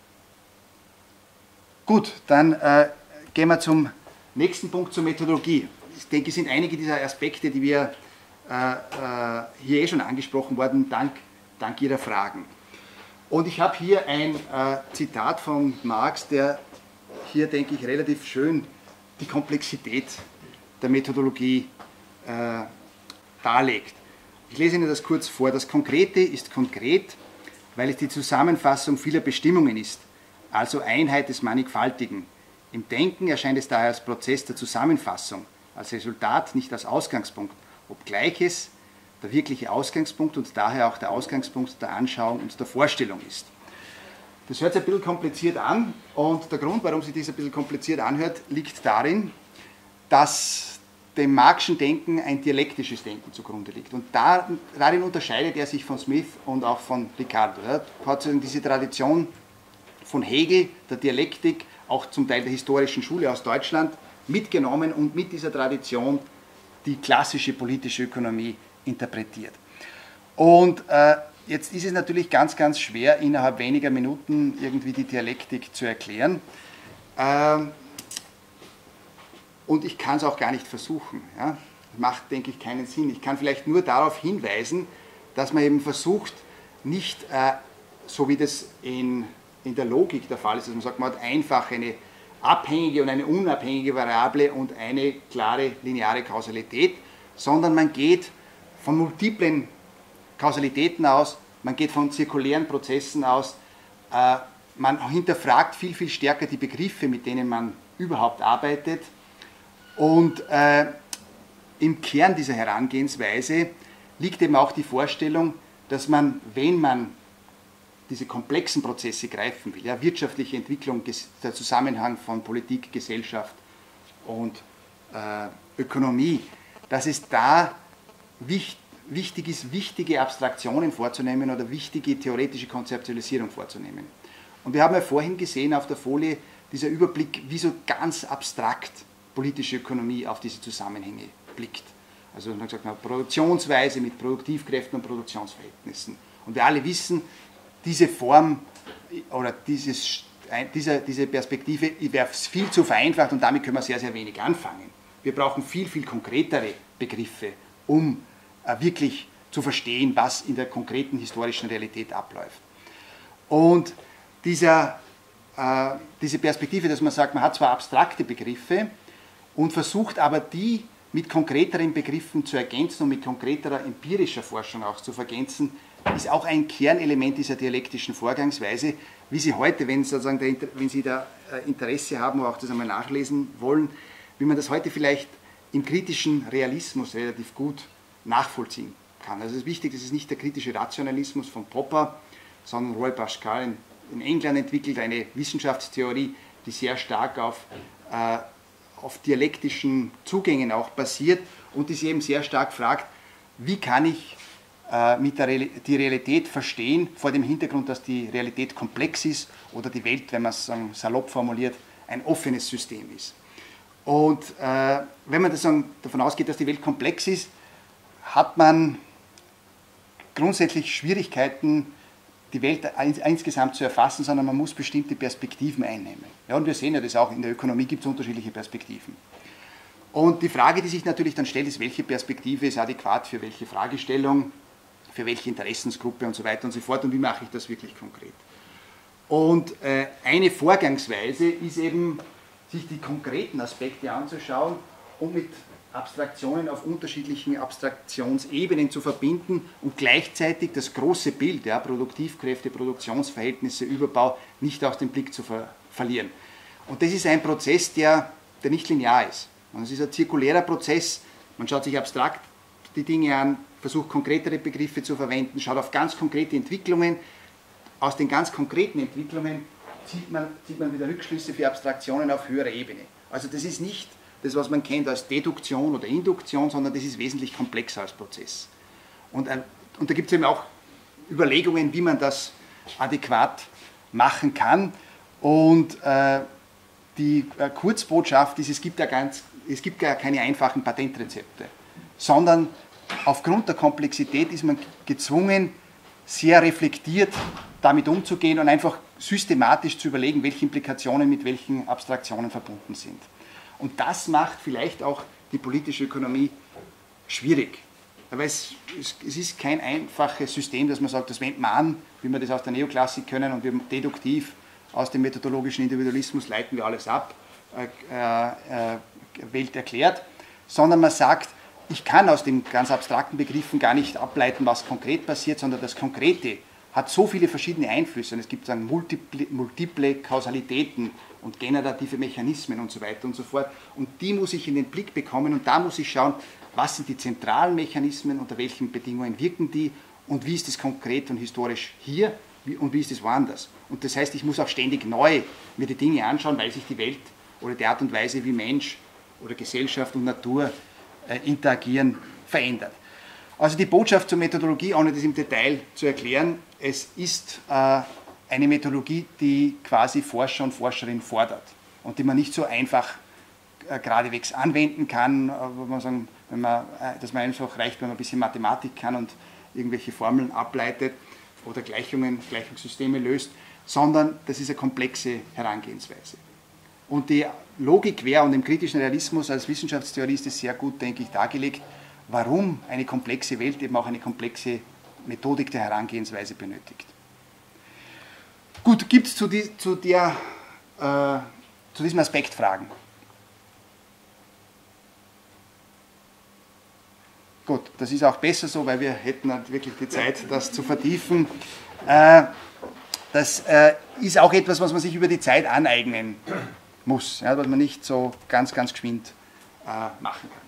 Gut, dann gehen wir zum nächsten Punkt, zur Methodologie. Ich denke, es sind einige dieser Aspekte, die wir hier schon angesprochen worden, dank Ihrer Fragen. Und ich habe hier ein Zitat von Marx, der hier, denke ich, relativ schön die Komplexität der Methodologie darlegt. Ich lese Ihnen das kurz vor. Das Konkrete ist konkret, weil es die Zusammenfassung vieler Bestimmungen ist, also Einheit des Mannigfaltigen. Im Denken erscheint es daher als Prozess der Zusammenfassung, als Resultat, nicht als Ausgangspunkt, obgleich es der wirkliche Ausgangspunkt und daher auch der Ausgangspunkt der Anschauung und der Vorstellung ist. Das hört sich ein bisschen kompliziert an und der Grund, warum sich das ein bisschen kompliziert anhört, liegt darin, dass dem Marxischen Denken ein dialektisches Denken zugrunde liegt. Und darin unterscheidet er sich von Smith und auch von Ricardo. Er hat diese Tradition von Hegel, der Dialektik, auch zum Teil der historischen Schule aus Deutschland, mitgenommen und mit dieser Tradition die klassische politische Ökonomie interpretiert. Und jetzt ist es natürlich ganz, ganz schwer, innerhalb weniger Minuten irgendwie die Dialektik zu erklären. Und ich kann es auch gar nicht versuchen. Ja? Macht, denke ich, keinen Sinn. Ich kann vielleicht nur darauf hinweisen, dass man eben versucht, nicht so wie das in der Logik der Fall ist, dass man sagt, man hat einfach eine abhängige und eine unabhängige Variable und eine klare lineare Kausalität, sondern man geht von multiplen Kausalitäten aus, man geht von zirkulären Prozessen aus, man hinterfragt viel, viel stärker die Begriffe, mit denen man überhaupt arbeitet. Und im Kern dieser Herangehensweise liegt eben auch die Vorstellung, dass man, wenn man diese komplexen Prozesse greifen will, ja, wirtschaftliche Entwicklung, der Zusammenhang von Politik, Gesellschaft und Ökonomie, dass es da wichtig ist, wichtige Abstraktionen vorzunehmen oder wichtige theoretische Konzeptualisierung vorzunehmen. Und wir haben ja vorhin gesehen auf der Folie dieser Überblick, wie so ganz abstrakt politische Ökonomie auf diese Zusammenhänge blickt. Also man hat gesagt, Produktionsweise mit Produktivkräften und Produktionsverhältnissen. Und wir alle wissen, diese Form oder diese Perspektive wäre viel zu vereinfacht und damit können wir sehr, sehr wenig anfangen. Wir brauchen viel, viel konkretere Begriffe, um wirklich zu verstehen, was in der konkreten historischen Realität abläuft. Und diese Perspektive, dass man sagt, man hat zwar abstrakte Begriffe und versucht aber die mit konkreteren Begriffen zu ergänzen und mit konkreterer empirischer Forschung auch zu vergänzen, ist auch ein Kernelement dieser dialektischen Vorgangsweise, wie Sie heute, wenn Sie da Interesse haben oder auch das einmal nachlesen wollen, wie man das heute vielleicht im kritischen Realismus relativ gut nachvollziehen kann. Also es ist wichtig, das ist nicht der kritische Rationalismus von Popper, sondern Roy Pascal in England entwickelt eine Wissenschaftstheorie, die sehr stark auf dialektischen Zugängen auch basiert und die sich eben sehr stark fragt, wie kann ich die Realität verstehen, vor dem Hintergrund, dass die Realität komplex ist oder die Welt, wenn man es salopp formuliert, ein offenes System ist. Und wenn man davon ausgeht, dass die Welt komplex ist, hat man grundsätzlich Schwierigkeiten, die Welt insgesamt zu erfassen, sondern man muss bestimmte Perspektiven einnehmen. Ja, und wir sehen ja das auch, in der Ökonomie gibt es unterschiedliche Perspektiven. Und die Frage, die sich natürlich dann stellt, ist, welche Perspektive ist adäquat für welche Fragestellung. für welche Interessensgruppe und so weiter und so fort und wie mache ich das wirklich konkret. Und eine Vorgangsweise ist eben, sich die konkreten Aspekte anzuschauen und mit Abstraktionen auf unterschiedlichen Abstraktionsebenen zu verbinden und gleichzeitig das große Bild, ja, Produktivkräfte, Produktionsverhältnisse, Überbau, nicht aus dem Blick zu verlieren. Und das ist ein Prozess, der nicht linear ist. Es ist ein zirkulärer Prozess, man schaut sich abstrakt die Dinge an, versucht konkretere Begriffe zu verwenden, schaut auf ganz konkrete Entwicklungen. Aus den ganz konkreten Entwicklungen zieht man wieder Rückschlüsse für Abstraktionen auf höherer Ebene. Also das ist nicht das, was man kennt als Deduktion oder Induktion, sondern das ist wesentlich komplexer als Prozess. Und da gibt es eben auch Überlegungen, wie man das adäquat machen kann. Und die Kurzbotschaft ist, es gibt gar keine einfachen Patentrezepte, sondern aufgrund der Komplexität ist man gezwungen, sehr reflektiert damit umzugehen und einfach systematisch zu überlegen, welche Implikationen mit welchen Abstraktionen verbunden sind. Und das macht vielleicht auch die politische Ökonomie schwierig. Aber es ist kein einfaches System, dass man sagt, das wendet man an, wie wir das aus der Neoklassik können und wir deduktiv aus dem methodologischen Individualismus leiten wir alles ab, Welt erklärt, sondern man sagt, ich kann aus den ganz abstrakten Begriffen gar nicht ableiten, was konkret passiert, sondern das Konkrete hat so viele verschiedene Einflüsse und es gibt dann multiple Kausalitäten und generative Mechanismen und so weiter und so fort. Und die muss ich in den Blick bekommen und da muss ich schauen, was sind die zentralen Mechanismen, unter welchen Bedingungen wirken die und wie ist das konkret und historisch hier und wie ist das woanders. Und das heißt, ich muss auch ständig neu mir die Dinge anschauen, weil sich die Welt oder die Art und Weise, wie Mensch oder Gesellschaft und Natur interagieren, verändert. Also die Botschaft zur Methodologie, ohne das im Detail zu erklären, es ist eine Methodologie, die quasi Forscher und Forscherinnen fordert und die man nicht so einfach geradewegs anwenden kann, wo man sagen, dass man einfach reicht, wenn man ein bisschen Mathematik kann und irgendwelche Formeln ableitet oder Gleichungssysteme löst, sondern das ist eine komplexe Herangehensweise. Und die Logik wäre, und im kritischen Realismus als Wissenschaftstheorie ist es sehr gut, denke ich, dargelegt, warum eine komplexe Welt eben auch eine komplexe Methodik der Herangehensweise benötigt. Gut, gibt es zu diesem Aspekt Fragen? Gut, das ist auch besser so, weil wir hätten halt wirklich die Zeit, das zu vertiefen. Das ist auch etwas, was man sich über die Zeit aneignen muss, ja, was man nicht so ganz geschwind machen kann.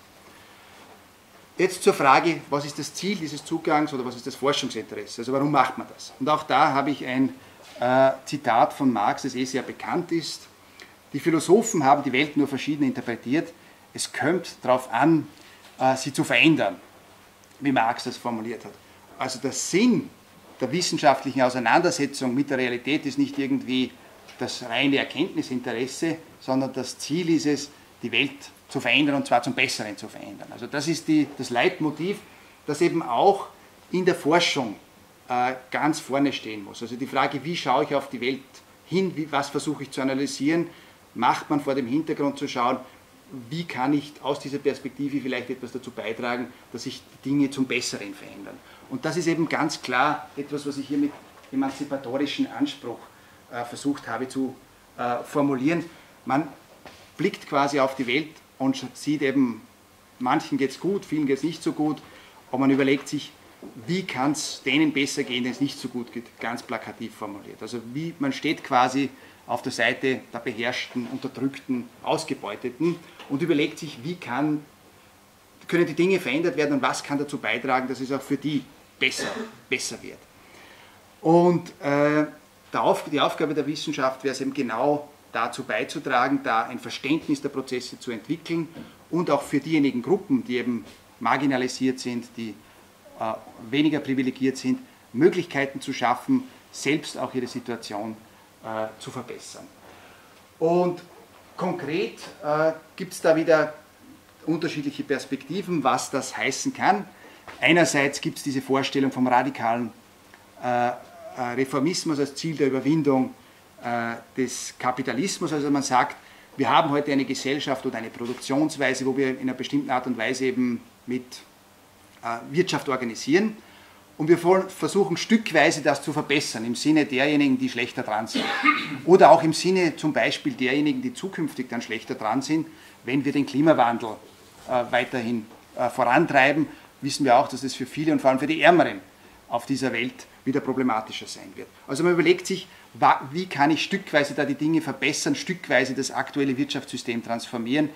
Jetzt zur Frage, was ist das Ziel dieses Zugangs oder was ist das Forschungsinteresse? Also warum macht man das? Und auch da habe ich ein Zitat von Marx, das sehr bekannt ist. Die Philosophen haben die Welt nur verschieden interpretiert. Es kommt darauf an, sie zu verändern, wie Marx das formuliert hat. Also der Sinn der wissenschaftlichen Auseinandersetzung mit der Realität ist nicht irgendwie das reine Erkenntnisinteresse, sondern das Ziel ist es, die Welt zu verändern und zwar zum Besseren zu verändern. Also das ist das Leitmotiv, das eben auch in der Forschung ganz vorne stehen muss. Also die Frage, wie schaue ich auf die Welt hin, was versuche ich zu analysieren, macht man vor dem Hintergrund zu schauen, wie kann ich aus dieser Perspektive vielleicht etwas dazu beitragen, dass sich die Dinge zum Besseren verändern. Und das ist eben ganz klar etwas, was ich hier mit emanzipatorischem Anspruch versucht habe zu formulieren. Man blickt quasi auf die Welt und sieht eben, manchen geht es gut, vielen geht es nicht so gut, aber man überlegt sich, wie kann es denen besser gehen, denen es nicht so gut geht, ganz plakativ formuliert. Also man steht quasi auf der Seite der Beherrschten, Unterdrückten, Ausgebeuteten und überlegt sich, wie können die Dinge verändert werden und was kann dazu beitragen, dass es auch für die besser wird. Und die Aufgabe der Wissenschaft wäre es eben genau dazu beizutragen, da ein Verständnis der Prozesse zu entwickeln und auch für diejenigen Gruppen, die eben marginalisiert sind, die weniger privilegiert sind, Möglichkeiten zu schaffen, selbst auch ihre Situation zu verbessern. Und konkret gibt es da wieder unterschiedliche Perspektiven, was das heißen kann. Einerseits gibt es diese Vorstellung vom radikalen Reformismus als Ziel der Überwindung des Kapitalismus. Also man sagt, wir haben heute eine Gesellschaft oder eine Produktionsweise, wo wir in einer bestimmten Art und Weise eben mit Wirtschaft organisieren und wir versuchen stückweise das zu verbessern, im Sinne derjenigen, die schlechter dran sind. Oder auch im Sinne zum Beispiel derjenigen, die zukünftig dann schlechter dran sind, wenn wir den Klimawandel weiterhin vorantreiben, wissen wir auch, dass es für viele und vor allem für die Ärmeren auf dieser Welt wieder problematischer sein wird. Also man überlegt sich, wie kann ich stückweise da die Dinge verbessern, stückweise das aktuelle Wirtschaftssystem transformieren,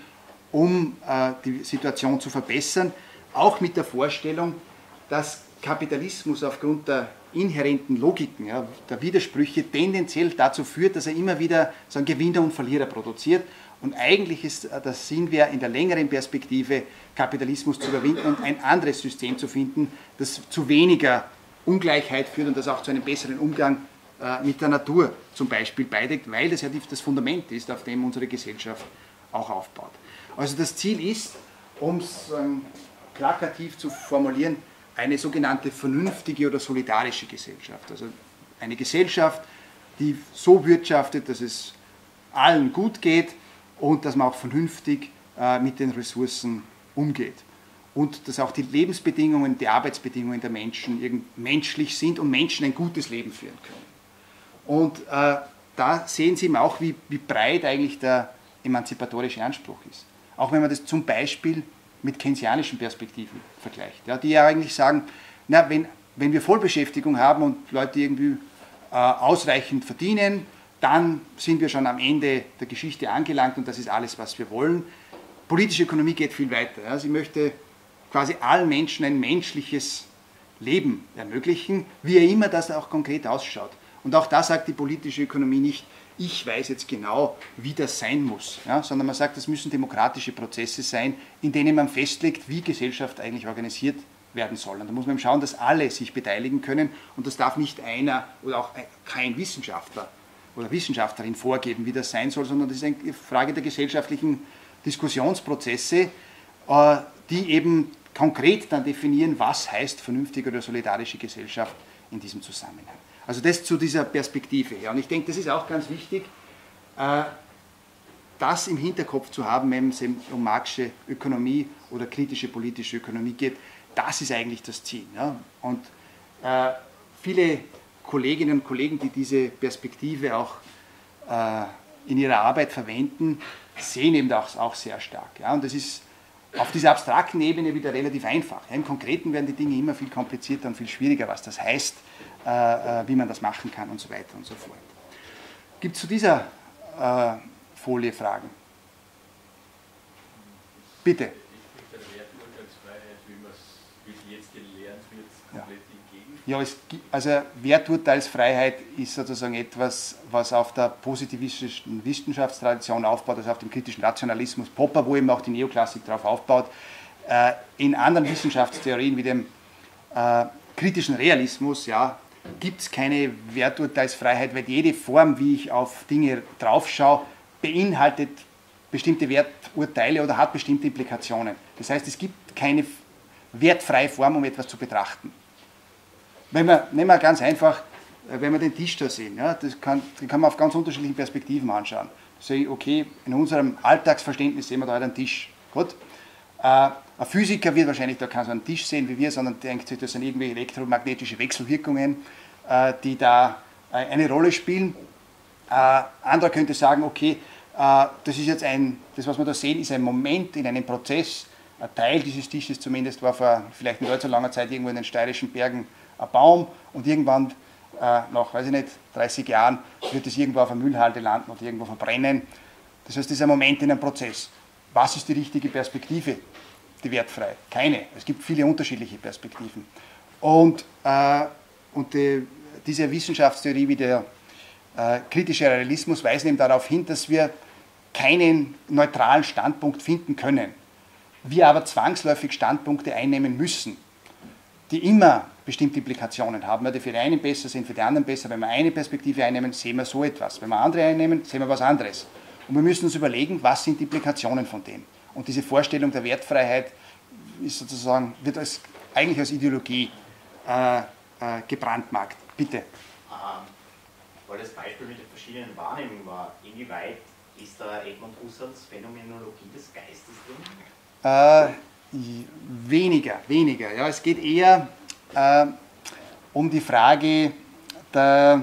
um die Situation zu verbessern, auch mit der Vorstellung, dass Kapitalismus aufgrund der inhärenten Logiken, ja, der Widersprüche tendenziell dazu führt, dass er immer wieder so einen Gewinner und Verlierer produziert. Und eigentlich ist das Sinn wäre, in der längeren Perspektive Kapitalismus zu überwinden und ein anderes System zu finden, das zu weniger Ungleichheit führt und das auch zu einem besseren Umgang mit der Natur zum Beispiel beiträgt, weil das ja das Fundament ist, auf dem unsere Gesellschaft auch aufbaut. Also das Ziel ist, um es plakativ zu formulieren, eine sogenannte vernünftige oder solidarische Gesellschaft. Also eine Gesellschaft, die so wirtschaftet, dass es allen gut geht und dass man auch vernünftig mit den Ressourcen umgeht. Und dass auch die Lebensbedingungen, die Arbeitsbedingungen der Menschen menschlich sind und Menschen ein gutes Leben führen können. Und da sehen Sie auch, wie breit eigentlich der emanzipatorische Anspruch ist. Auch wenn man das zum Beispiel mit keynesianischen Perspektiven vergleicht, ja, die ja eigentlich sagen, na, wenn wir Vollbeschäftigung haben und Leute irgendwie ausreichend verdienen, dann sind wir schon am Ende der Geschichte angelangt und das ist alles, was wir wollen. Politische Ökonomie geht viel weiter. Ja. Sie möchte quasi allen Menschen ein menschliches Leben ermöglichen, wie immer das auch konkret ausschaut. Und auch da sagt die politische Ökonomie nicht, ich weiß jetzt genau, wie das sein muss, ja, sondern man sagt, das müssen demokratische Prozesse sein, in denen man festlegt, wie Gesellschaft eigentlich organisiert werden soll. Und da muss man schauen, dass alle sich beteiligen können und das darf nicht einer oder auch kein Wissenschaftler oder Wissenschaftlerin vorgeben, wie das sein soll, sondern das ist eine Frage der gesellschaftlichen Diskussionsprozesse, die eben konkret dann definieren, was heißt vernünftige oder solidarische Gesellschaft in diesem Zusammenhang. Also das zu dieser Perspektive. Ja. Und ich denke, das ist auch ganz wichtig, das im Hinterkopf zu haben, wenn es um marxische Ökonomie oder kritische politische Ökonomie geht. Das ist eigentlich das Ziel. Ja. Und viele Kolleginnen und Kollegen, die diese Perspektive auch in ihrer Arbeit verwenden, sehen eben das auch sehr stark. Ja. Und das ist auf dieser abstrakten Ebene wieder relativ einfach. Ja. Im Konkreten werden die Dinge immer viel komplizierter und viel schwieriger, was das heißt, wie man das machen kann und so weiter und so fort. Gibt es zu dieser Folie Fragen? Bitte. Der Werturteilsfreiheit, wie sie jetzt gelehrt wird, komplett entgegen. Ja, also Werturteilsfreiheit ist sozusagen etwas, was auf der positivistischen Wissenschaftstradition aufbaut, also auf dem kritischen Rationalismus, Popper, wo eben auch die Neoklassik darauf aufbaut. In anderen Wissenschaftstheorien wie dem kritischen Realismus, ja, gibt es keine Werturteilsfreiheit, weil jede Form, wie ich auf Dinge draufschaue, beinhaltet bestimmte Werturteile oder hat bestimmte Implikationen. Das heißt, es gibt keine wertfreie Form, um etwas zu betrachten. Nehmen wir ganz einfach, wenn wir den Tisch da sehen, ja, den kann man auf ganz unterschiedlichen Perspektiven anschauen. Okay, in unserem Alltagsverständnis sehen wir da halt einen Tisch. Gut. Ein Physiker wird wahrscheinlich da keinen so einen Tisch sehen wie wir, sondern denkt sich, das sind irgendwie elektromagnetische Wechselwirkungen, die da eine Rolle spielen. Anderer könnte sagen, okay, das ist jetzt das, was wir da sehen, ist ein Moment in einem Prozess. Ein Teil dieses Tisches zumindest war vor vielleicht nicht allzu langer Zeit irgendwo in den steirischen Bergen ein Baum und irgendwann nach, weiß ich nicht, 30 Jahren wird es irgendwo auf einer Müllhalde landen und irgendwo verbrennen. Das heißt, das ist ein Moment in einem Prozess. Was ist die richtige Perspektive, die wertfrei? Keine. Es gibt viele unterschiedliche Perspektiven. Und diese Wissenschaftstheorie wie der kritische Realismus weisen eben darauf hin, dass wir keinen neutralen Standpunkt finden können. Wir aber zwangsläufig Standpunkte einnehmen müssen, die immer bestimmte Implikationen haben, die für die einen besser sind, für die anderen besser. Wenn wir eine Perspektive einnehmen, sehen wir so etwas. Wenn wir andere einnehmen, sehen wir was anderes. Und wir müssen uns überlegen, was sind die Implikationen von dem. Und diese Vorstellung der Wertfreiheit ist sozusagen, wird eigentlich als Ideologie gebrandmarkt. Bitte. Weil das Beispiel mit den verschiedenen Wahrnehmungen war, inwieweit ist da Edmund Husserls Phänomenologie des Geistes drin? Weniger. Ja, es geht eher, um die Frage der,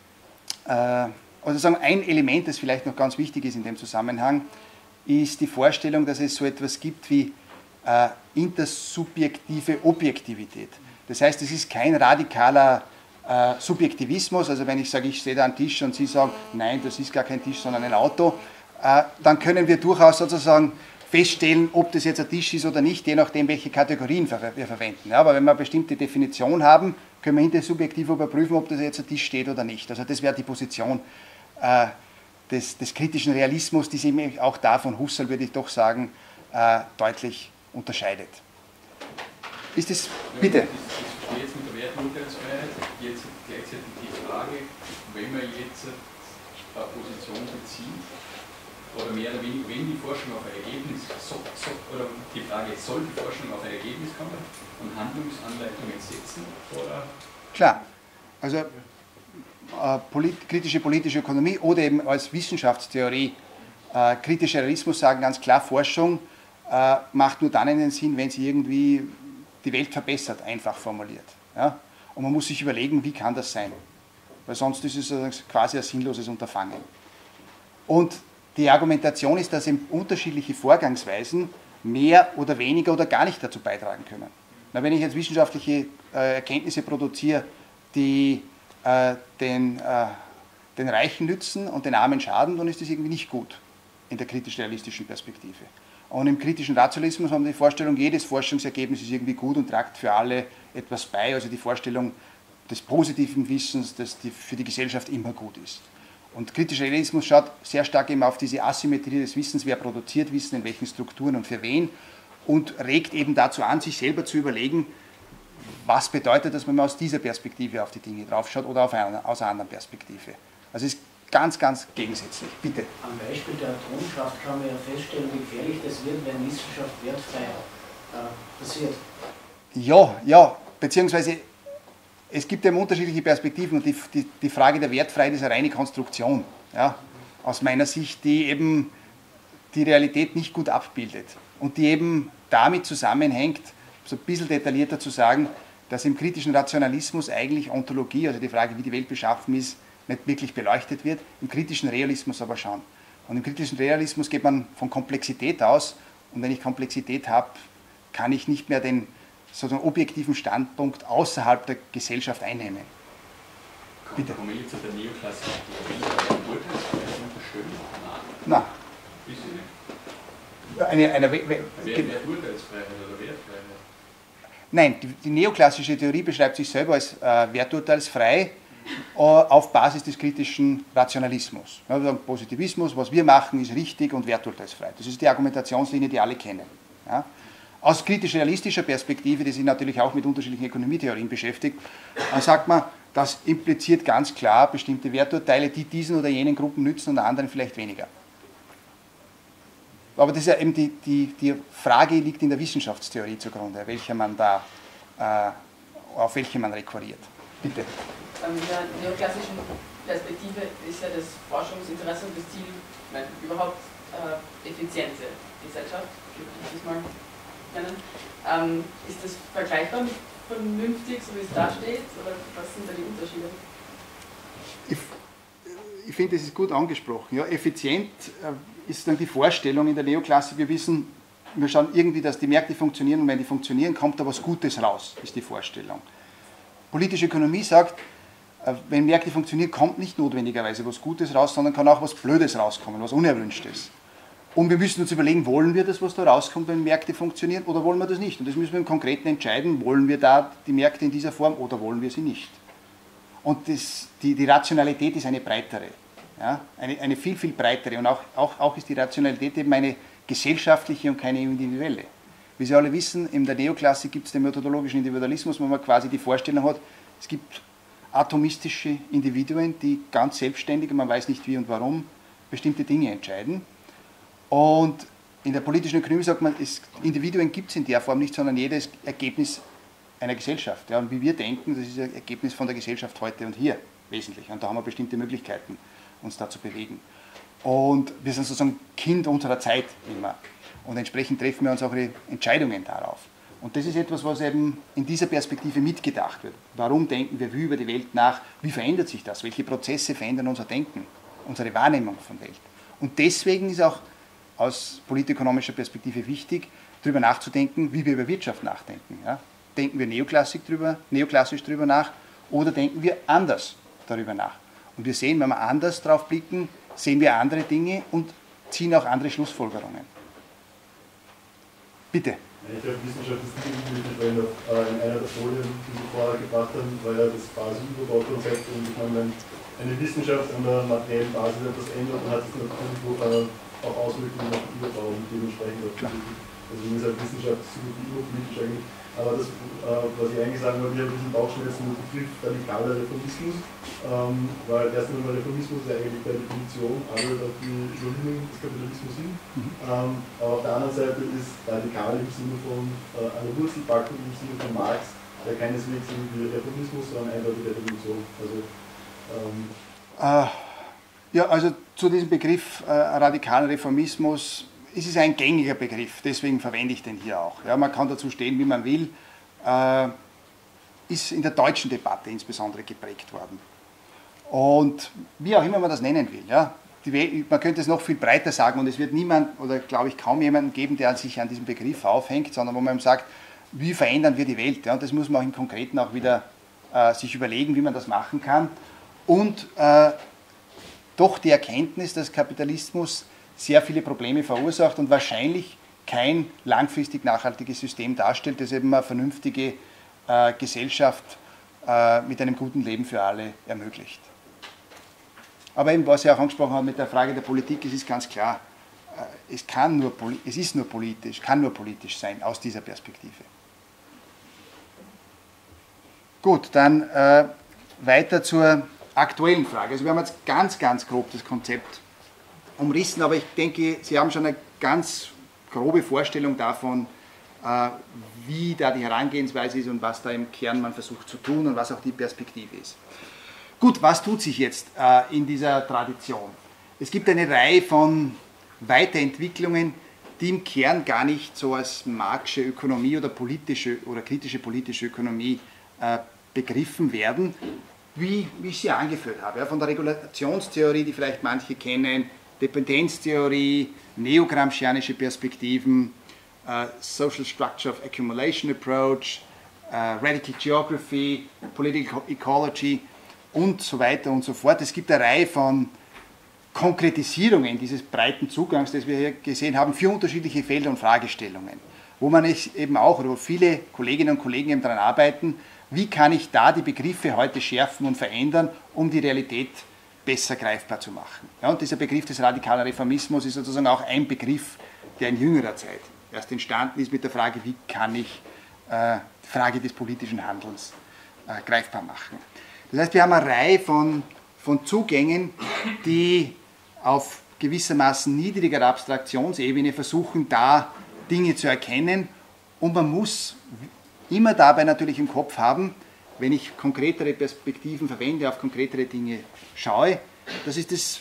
also sagen, ein Element, das vielleicht noch ganz wichtig ist in dem Zusammenhang, ist die Vorstellung, dass es so etwas gibt wie intersubjektive Objektivität. Das heißt, es ist kein radikaler Subjektivismus, also wenn ich sage, ich stehe da am Tisch und Sie sagen, nein, das ist gar kein Tisch, sondern ein Auto, dann können wir durchaus sozusagen feststellen, ob das jetzt ein Tisch ist oder nicht, je nachdem, welche Kategorien wir verwenden. Ja, aber wenn wir eine bestimmte Definition haben, können wir intersubjektiv überprüfen, ob das jetzt ein Tisch steht oder nicht. Also das wäre die Position des kritischen Realismus, die sich eben auch da von Husserl, würde ich doch sagen, deutlich unterscheidet. Ist das, bitte? Ich verstehe jetzt mit der Werturteilsfreiheit jetzt gleichzeitig die Frage, wenn man jetzt eine Position bezieht, oder mehr oder weniger, wenn die Forschung auf ein Ergebnis, oder die Frage, soll die Forschung auf ein Ergebnis kommen und Handlungsanleitungen setzen? Oder? Klar, also kritische politische Ökonomie oder eben als Wissenschaftstheorie, kritischer Realismus sagen ganz klar, Forschung macht nur dann einen Sinn, wenn sie irgendwie die Welt verbessert, einfach formuliert. Ja? Und man muss sich überlegen, wie kann das sein? Weil sonst ist es quasi ein sinnloses Unterfangen. Und die Argumentation ist, dass eben unterschiedliche Vorgangsweisen mehr oder weniger oder gar nicht dazu beitragen können. Na, wenn ich jetzt wissenschaftliche Erkenntnisse produziere, die den Reichen nützen und den Armen schaden, dann ist das irgendwie nicht gut in der kritisch-realistischen Perspektive. Und im kritischen Rationalismus haben wir die Vorstellung, jedes Forschungsergebnis ist irgendwie gut und tragt für alle etwas bei, also die Vorstellung des positiven Wissens, das für die Gesellschaft immer gut ist. Und kritischer Realismus schaut sehr stark eben auf diese Asymmetrie des Wissens, wer produziert Wissen, in welchen Strukturen und für wen, und regt eben dazu an, sich selber zu überlegen, was bedeutet das, wenn man aus dieser Perspektive auf die Dinge draufschaut oder aus einer anderen Perspektive. Also es ist ganz, ganz gegensätzlich. Bitte. Am Beispiel der Atomkraft kann man ja feststellen, wie gefährlich das wird, wenn Wissenschaft wertfrei passiert. Ja, beziehungsweise es gibt eben unterschiedliche Perspektiven und die Frage der Wertfreiheit ist eine reine Konstruktion, ja, aus meiner Sicht, die eben die Realität nicht gut abbildet und die eben damit zusammenhängt, so ein bisschen detaillierter zu sagen, dass im kritischen Rationalismus eigentlich Ontologie, also die Frage, wie die Welt beschaffen ist, nicht wirklich beleuchtet wird, im kritischen Realismus aber schon. Und im kritischen Realismus geht man von Komplexität aus und wenn ich Komplexität habe, kann ich nicht mehr den sozusagen objektiven Standpunkt außerhalb der Gesellschaft einnehmen. Bitte. Kommen wir jetzt zu der neoklassischen Theorie, Urteilsfreiheit unterstellen? Nein. Ist sie nicht? Urteilsfreiheit oder Wertfreiheit? Nein, die neoklassische Theorie beschreibt sich selber als werturteilsfrei auf Basis des kritischen Rationalismus. Ja, wir sagen Positivismus, was wir machen, ist richtig und werturteilsfrei. Das ist die Argumentationslinie, die alle kennen. Ja. Aus kritisch-realistischer Perspektive, die sich natürlich auch mit unterschiedlichen Ökonomietheorien beschäftigt, sagt man, das impliziert ganz klar bestimmte Werturteile, die diesen oder jenen Gruppen nützen und anderen vielleicht weniger. Aber das ist ja eben die Frage liegt in der Wissenschaftstheorie zugrunde, auf welche man rekurriert. Bitte. In der neoklassischen Perspektive ist ja das Forschungsinteresse und das Ziel überhaupt effiziente Gesellschaft, würde ich das mal nennen. Ist das vergleichbar mit vernünftig, so wie es da steht, oder was sind da die Unterschiede? Ich finde, das ist gut angesprochen. Ja, effizient ist dann die Vorstellung in der Neoklassik, wir wissen, wir schauen irgendwie, dass die Märkte funktionieren und wenn die funktionieren, kommt da was Gutes raus, ist die Vorstellung. Politische Ökonomie sagt, wenn Märkte funktionieren, kommt nicht notwendigerweise was Gutes raus, sondern kann auch was Blödes rauskommen, was Unerwünschtes. Und wir müssen uns überlegen, wollen wir das, was da rauskommt, wenn Märkte funktionieren, oder wollen wir das nicht? Und das müssen wir im Konkreten entscheiden, wollen wir da die Märkte in dieser Form oder wollen wir sie nicht? Und die Rationalität ist eine breitere, ja? eine viel, viel breitere. Und auch ist die Rationalität eben eine gesellschaftliche und keine individuelle. Wie Sie alle wissen, in der Neoklassik gibt es den methodologischen Individualismus, wo man quasi die Vorstellung hat, es gibt atomistische Individuen, die ganz selbstständig, man weiß nicht wie und warum, bestimmte Dinge entscheiden. Und in der politischen Ökonomie sagt man, Individuen gibt es in der Form nicht, sondern jedes Ergebnis einer Gesellschaft. Ja, und wie wir denken, das ist ein Ergebnis von der Gesellschaft heute und hier wesentlich. Und da haben wir bestimmte Möglichkeiten, uns da zu bewegen. Und wir sind sozusagen Kind unserer Zeit immer. Und entsprechend treffen wir uns auch Entscheidungen darauf. Und das ist etwas, was eben in dieser Perspektive mitgedacht wird. Warum denken wir wie über die Welt nach? Wie verändert sich das? Welche Prozesse verändern unser Denken, unsere Wahrnehmung von Welt? Und deswegen ist auch aus politökonomischer Perspektive wichtig, darüber nachzudenken, wie wir über Wirtschaft nachdenken. Ja? Denken wir neoklassisch darüber nach oder denken wir anders darüber nach? Und wir sehen, wenn wir anders drauf blicken, sehen wir andere Dinge und ziehen auch andere Schlussfolgerungen. Bitte. Ich glaube, Wissenschaft ist nicht unmöglich, weil in einer der Folien, die Sie vorher gebracht haben, war ja das Basis-Überbaukonzept und ich meine, wenn eine Wissenschaft an der materiellen Basis etwas ändert, dann hat es natürlich auch Auswirkungen auf den Überbau und dementsprechend auf die Politik. Also wie gesagt, Wissenschaft ist super politisch eigentlich. Aber das, was ich eigentlich sagen wollte, ich habe ein bisschen Bauchschmerzen mit dem Begriff radikaler Reformismus, weil erst einmal Reformismus ist ja eigentlich per Definition arbeitet auf die Überwindung des Kapitalismus hin. Aber auf der anderen Seite ist radikal im Sinne von einer Wurzel packen, im Sinne von Marx, der keineswegs irgendwie Reformismus, sondern eindeutig Revolution. Also zu diesem Begriff radikalen Reformismus. Es ist ein gängiger Begriff, deswegen verwende ich den hier auch. Ja, man kann dazu stehen, wie man will, ist in der deutschen Debatte insbesondere geprägt worden. Und wie auch immer man das nennen will. Ja, man könnte es noch viel breiter sagen und es wird niemand oder glaube ich kaum jemanden geben, der sich an diesem Begriff aufhängt, sondern wo man sagt, wie verändern wir die Welt? Ja, und das muss man auch im Konkreten auch wieder sich überlegen, wie man das machen kann. Und doch die Erkenntnis, dass Kapitalismus sehr viele Probleme verursacht und wahrscheinlich kein langfristig nachhaltiges System darstellt, das eben eine vernünftige Gesellschaft mit einem guten Leben für alle ermöglicht. Aber eben, was Sie auch angesprochen haben mit der Frage der Politik, es ist ganz klar, kann nur politisch sein aus dieser Perspektive. Gut, dann weiter zur aktuellen Frage. Also wir haben jetzt ganz grob das Konzept umrissen, aber ich denke, Sie haben schon eine ganz grobe Vorstellung davon, wie da die Herangehensweise ist und was da im Kern man versucht zu tun und was auch die Perspektive ist. Gut, was tut sich jetzt in dieser Tradition? Es gibt eine Reihe von Weiterentwicklungen, die im Kern gar nicht so als marxische Ökonomie oder politische oder kritische politische Ökonomie begriffen werden, wie ich sie angeführt habe. Ja, von der Regulationstheorie, die vielleicht manche kennen, Dependenztheorie, neogramscianische Perspektiven, Social Structure of Accumulation Approach, Radical Geography, Political Ecology und so weiter und so fort. Es gibt eine Reihe von Konkretisierungen dieses breiten Zugangs, das wir hier gesehen haben, für unterschiedliche Felder und Fragestellungen, wo man eben auch, oder wo viele Kolleginnen und Kollegen eben daran arbeiten, wie kann ich da die Begriffe heute schärfen und verändern, um die Realität besser greifbar zu machen. Ja, und dieser Begriff des radikalen Reformismus ist sozusagen auch ein Begriff, der in jüngerer Zeit erst entstanden ist mit der Frage, wie kann ich die Frage des politischen Handelns greifbar machen. Das heißt, wir haben eine Reihe von Zugängen, die auf gewissermaßen niedriger Abstraktionsebene versuchen, da Dinge zu erkennen, und man muss immer dabei natürlich im Kopf haben, wenn ich konkretere Perspektiven verwende, auf konkretere Dinge schaue, dass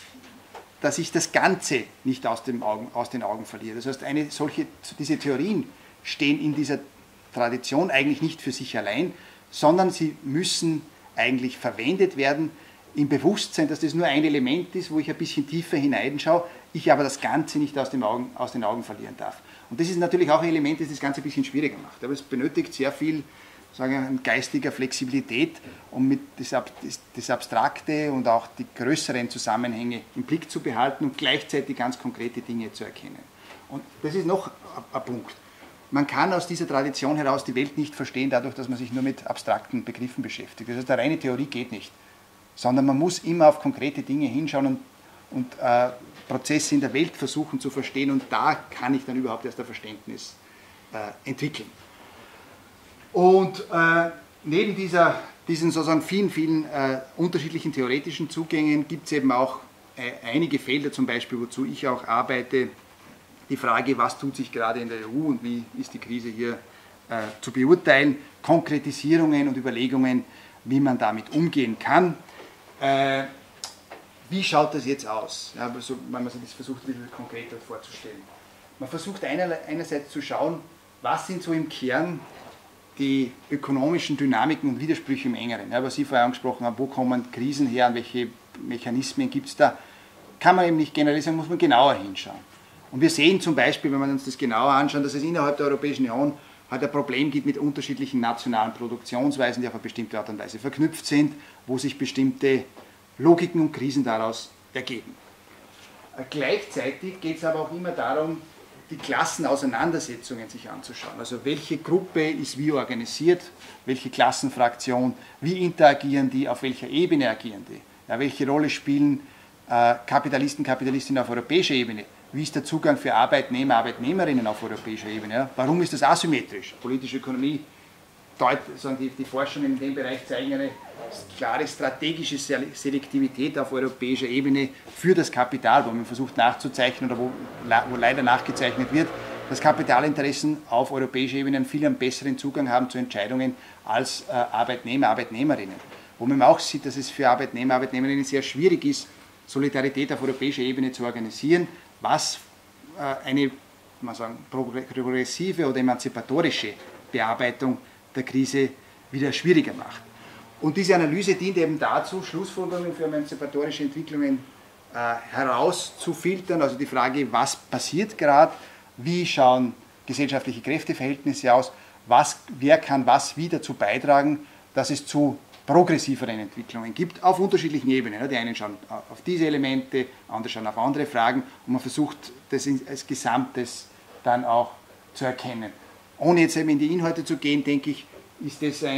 ich das Ganze nicht aus den Augen verliere. Das heißt, diese Theorien stehen in dieser Tradition eigentlich nicht für sich allein, sondern sie müssen eigentlich verwendet werden im Bewusstsein, dass das nur ein Element ist, wo ich ein bisschen tiefer hineinschaue, ich aber das Ganze nicht aus den Augen verlieren darf. Und das ist natürlich auch ein Element, das das Ganze ein bisschen schwieriger macht. Aber es benötigt sehr viel, sagen wir, an geistiger Flexibilität, um mit das Abstrakte und auch die größeren Zusammenhänge im Blick zu behalten und gleichzeitig ganz konkrete Dinge zu erkennen. Und das ist noch ein Punkt. Man kann aus dieser Tradition heraus die Welt nicht verstehen, dadurch, dass man sich nur mit abstrakten Begriffen beschäftigt. Das heißt, eine reine Theorie geht nicht, sondern man muss immer auf konkrete Dinge hinschauen und Prozesse in der Welt versuchen zu verstehen, und da kann ich dann überhaupt erst ein Verständnis entwickeln. Und neben diesen sozusagen vielen unterschiedlichen theoretischen Zugängen gibt es eben auch einige Felder, zum Beispiel, wozu ich auch arbeite, die Frage, was tut sich gerade in der EU und wie ist die Krise hier zu beurteilen, Konkretisierungen und Überlegungen, wie man damit umgehen kann. Wie schaut das jetzt aus, ja, wenn man sich das versucht, ein bisschen konkreter vorzustellen? Man versucht einerseits zu schauen, was sind so im Kern die ökonomischen Dynamiken und Widersprüche im Engeren? Ja, was Sie vorher angesprochen haben, wo kommen Krisen her, und welche Mechanismen gibt es da? Kann man eben nicht generell sagen, muss man genauer hinschauen. Und wir sehen zum Beispiel, wenn wir uns das genauer anschauen, dass es innerhalb der Europäischen Union halt ein Problem gibt mit unterschiedlichen nationalen Produktionsweisen, die auf eine bestimmte Art und Weise verknüpft sind, wo sich bestimmte Logiken und Krisen daraus ergeben. Gleichzeitig geht es aber auch immer darum, die Klassenauseinandersetzungen sich anzuschauen. Also welche Gruppe ist wie organisiert, welche Klassenfraktion, wie interagieren die, auf welcher Ebene agieren die, ja, welche Rolle spielen Kapitalisten, Kapitalistinnen auf europäischer Ebene, wie ist der Zugang für Arbeitnehmer, Arbeitnehmerinnen auf europäischer Ebene, ja? Warum ist das asymmetrisch? Politische Ökonomie, die Forschungen in dem Bereich zeigen eine klare strategische Selektivität auf europäischer Ebene für das Kapital, wo man versucht nachzuzeichnen oder wo leider nachgezeichnet wird, dass Kapitalinteressen auf europäischer Ebene einen viel besseren Zugang haben zu Entscheidungen als Arbeitnehmer, Arbeitnehmerinnen. Wo man auch sieht, dass es für Arbeitnehmer, Arbeitnehmerinnen sehr schwierig ist, Solidarität auf europäischer Ebene zu organisieren, was eine progressive oder emanzipatorische Bearbeitung der Krise wieder schwieriger macht. Und diese Analyse dient eben dazu, Schlussfolgerungen für emanzipatorische Entwicklungen herauszufiltern, also die Frage, was passiert gerade, wie schauen gesellschaftliche Kräfteverhältnisse aus, wer kann was wie dazu beitragen, dass es zu progressiveren Entwicklungen gibt, auf unterschiedlichen Ebenen. Die einen schauen auf diese Elemente, andere schauen auf andere Fragen, und man versucht, das als Gesamtes dann auch zu erkennen. Ohne jetzt eben in die Inhalte zu gehen, denke ich, ist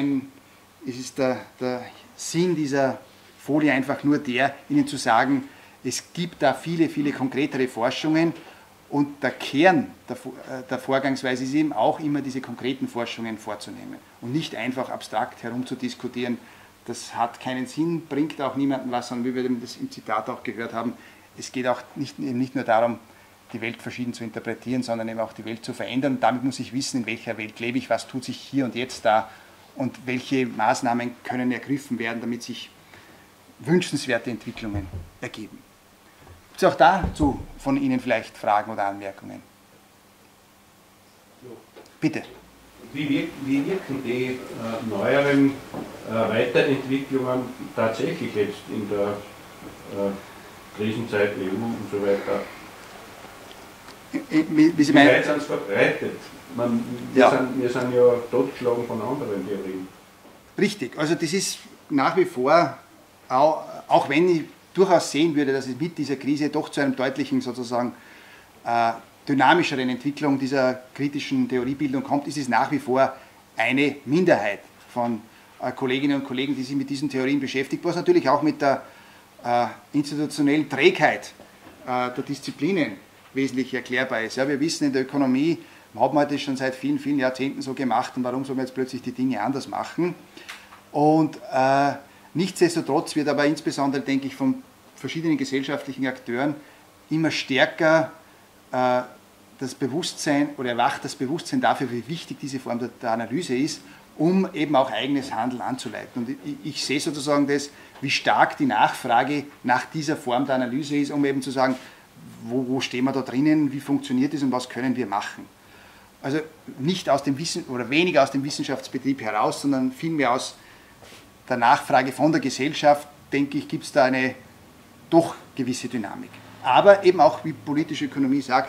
es der Sinn dieser Folie einfach nur der, Ihnen zu sagen, es gibt da viele, viele konkretere Forschungen, und der Kern der Vorgangsweise ist eben auch immer diese konkreten Forschungen vorzunehmen und nicht einfach abstrakt herumzudiskutieren. Das hat keinen Sinn, bringt auch niemandem was, sondern wie wir das im Zitat auch gehört haben, es geht auch nicht nur darum, die Welt verschieden zu interpretieren, sondern eben auch die Welt zu verändern. Und damit muss ich wissen, in welcher Welt lebe ich, was tut sich hier und jetzt da und welche Maßnahmen können ergriffen werden, damit sich wünschenswerte Entwicklungen ergeben. Gibt es auch dazu von Ihnen vielleicht Fragen oder Anmerkungen? Bitte. Wie wirken die neueren Weiterentwicklungen tatsächlich jetzt in der Krisenzeit EU und so weiter? Wie Sie meinen? Wie weit sind es verbreitet? Wir sind ja totgeschlagen von anderen Theorien. Richtig, also das ist nach wie vor, auch wenn ich durchaus sehen würde, dass es mit dieser Krise doch zu einem deutlichen sozusagen dynamischeren Entwicklung dieser kritischen Theoriebildung kommt, ist es nach wie vor eine Minderheit von Kolleginnen und Kollegen, die sich mit diesen Theorien beschäftigt, was natürlich auch mit der institutionellen Trägheit der Disziplinen wesentlich erklärbar ist. Ja, wir wissen, in der Ökonomie haben wir das schon seit vielen, vielen Jahrzehnten so gemacht, und warum soll man jetzt plötzlich die Dinge anders machen? Und nichtsdestotrotz wird aber insbesondere, denke ich, von verschiedenen gesellschaftlichen Akteuren immer stärker das Bewusstsein oder erwacht das Bewusstsein dafür, wie wichtig diese Form der Analyse ist, um eben auch eigenes Handeln anzuleiten. Und ich sehe sozusagen das, wie stark die Nachfrage nach dieser Form der Analyse ist, um eben zu sagen, wo stehen wir da drinnen, wie funktioniert es und was können wir machen. Also nicht aus dem Wissen oder weniger aus dem Wissenschaftsbetrieb heraus, sondern vielmehr aus der Nachfrage von der Gesellschaft, denke ich, gibt es da eine doch gewisse Dynamik. Aber eben auch, wie politische Ökonomie sagt,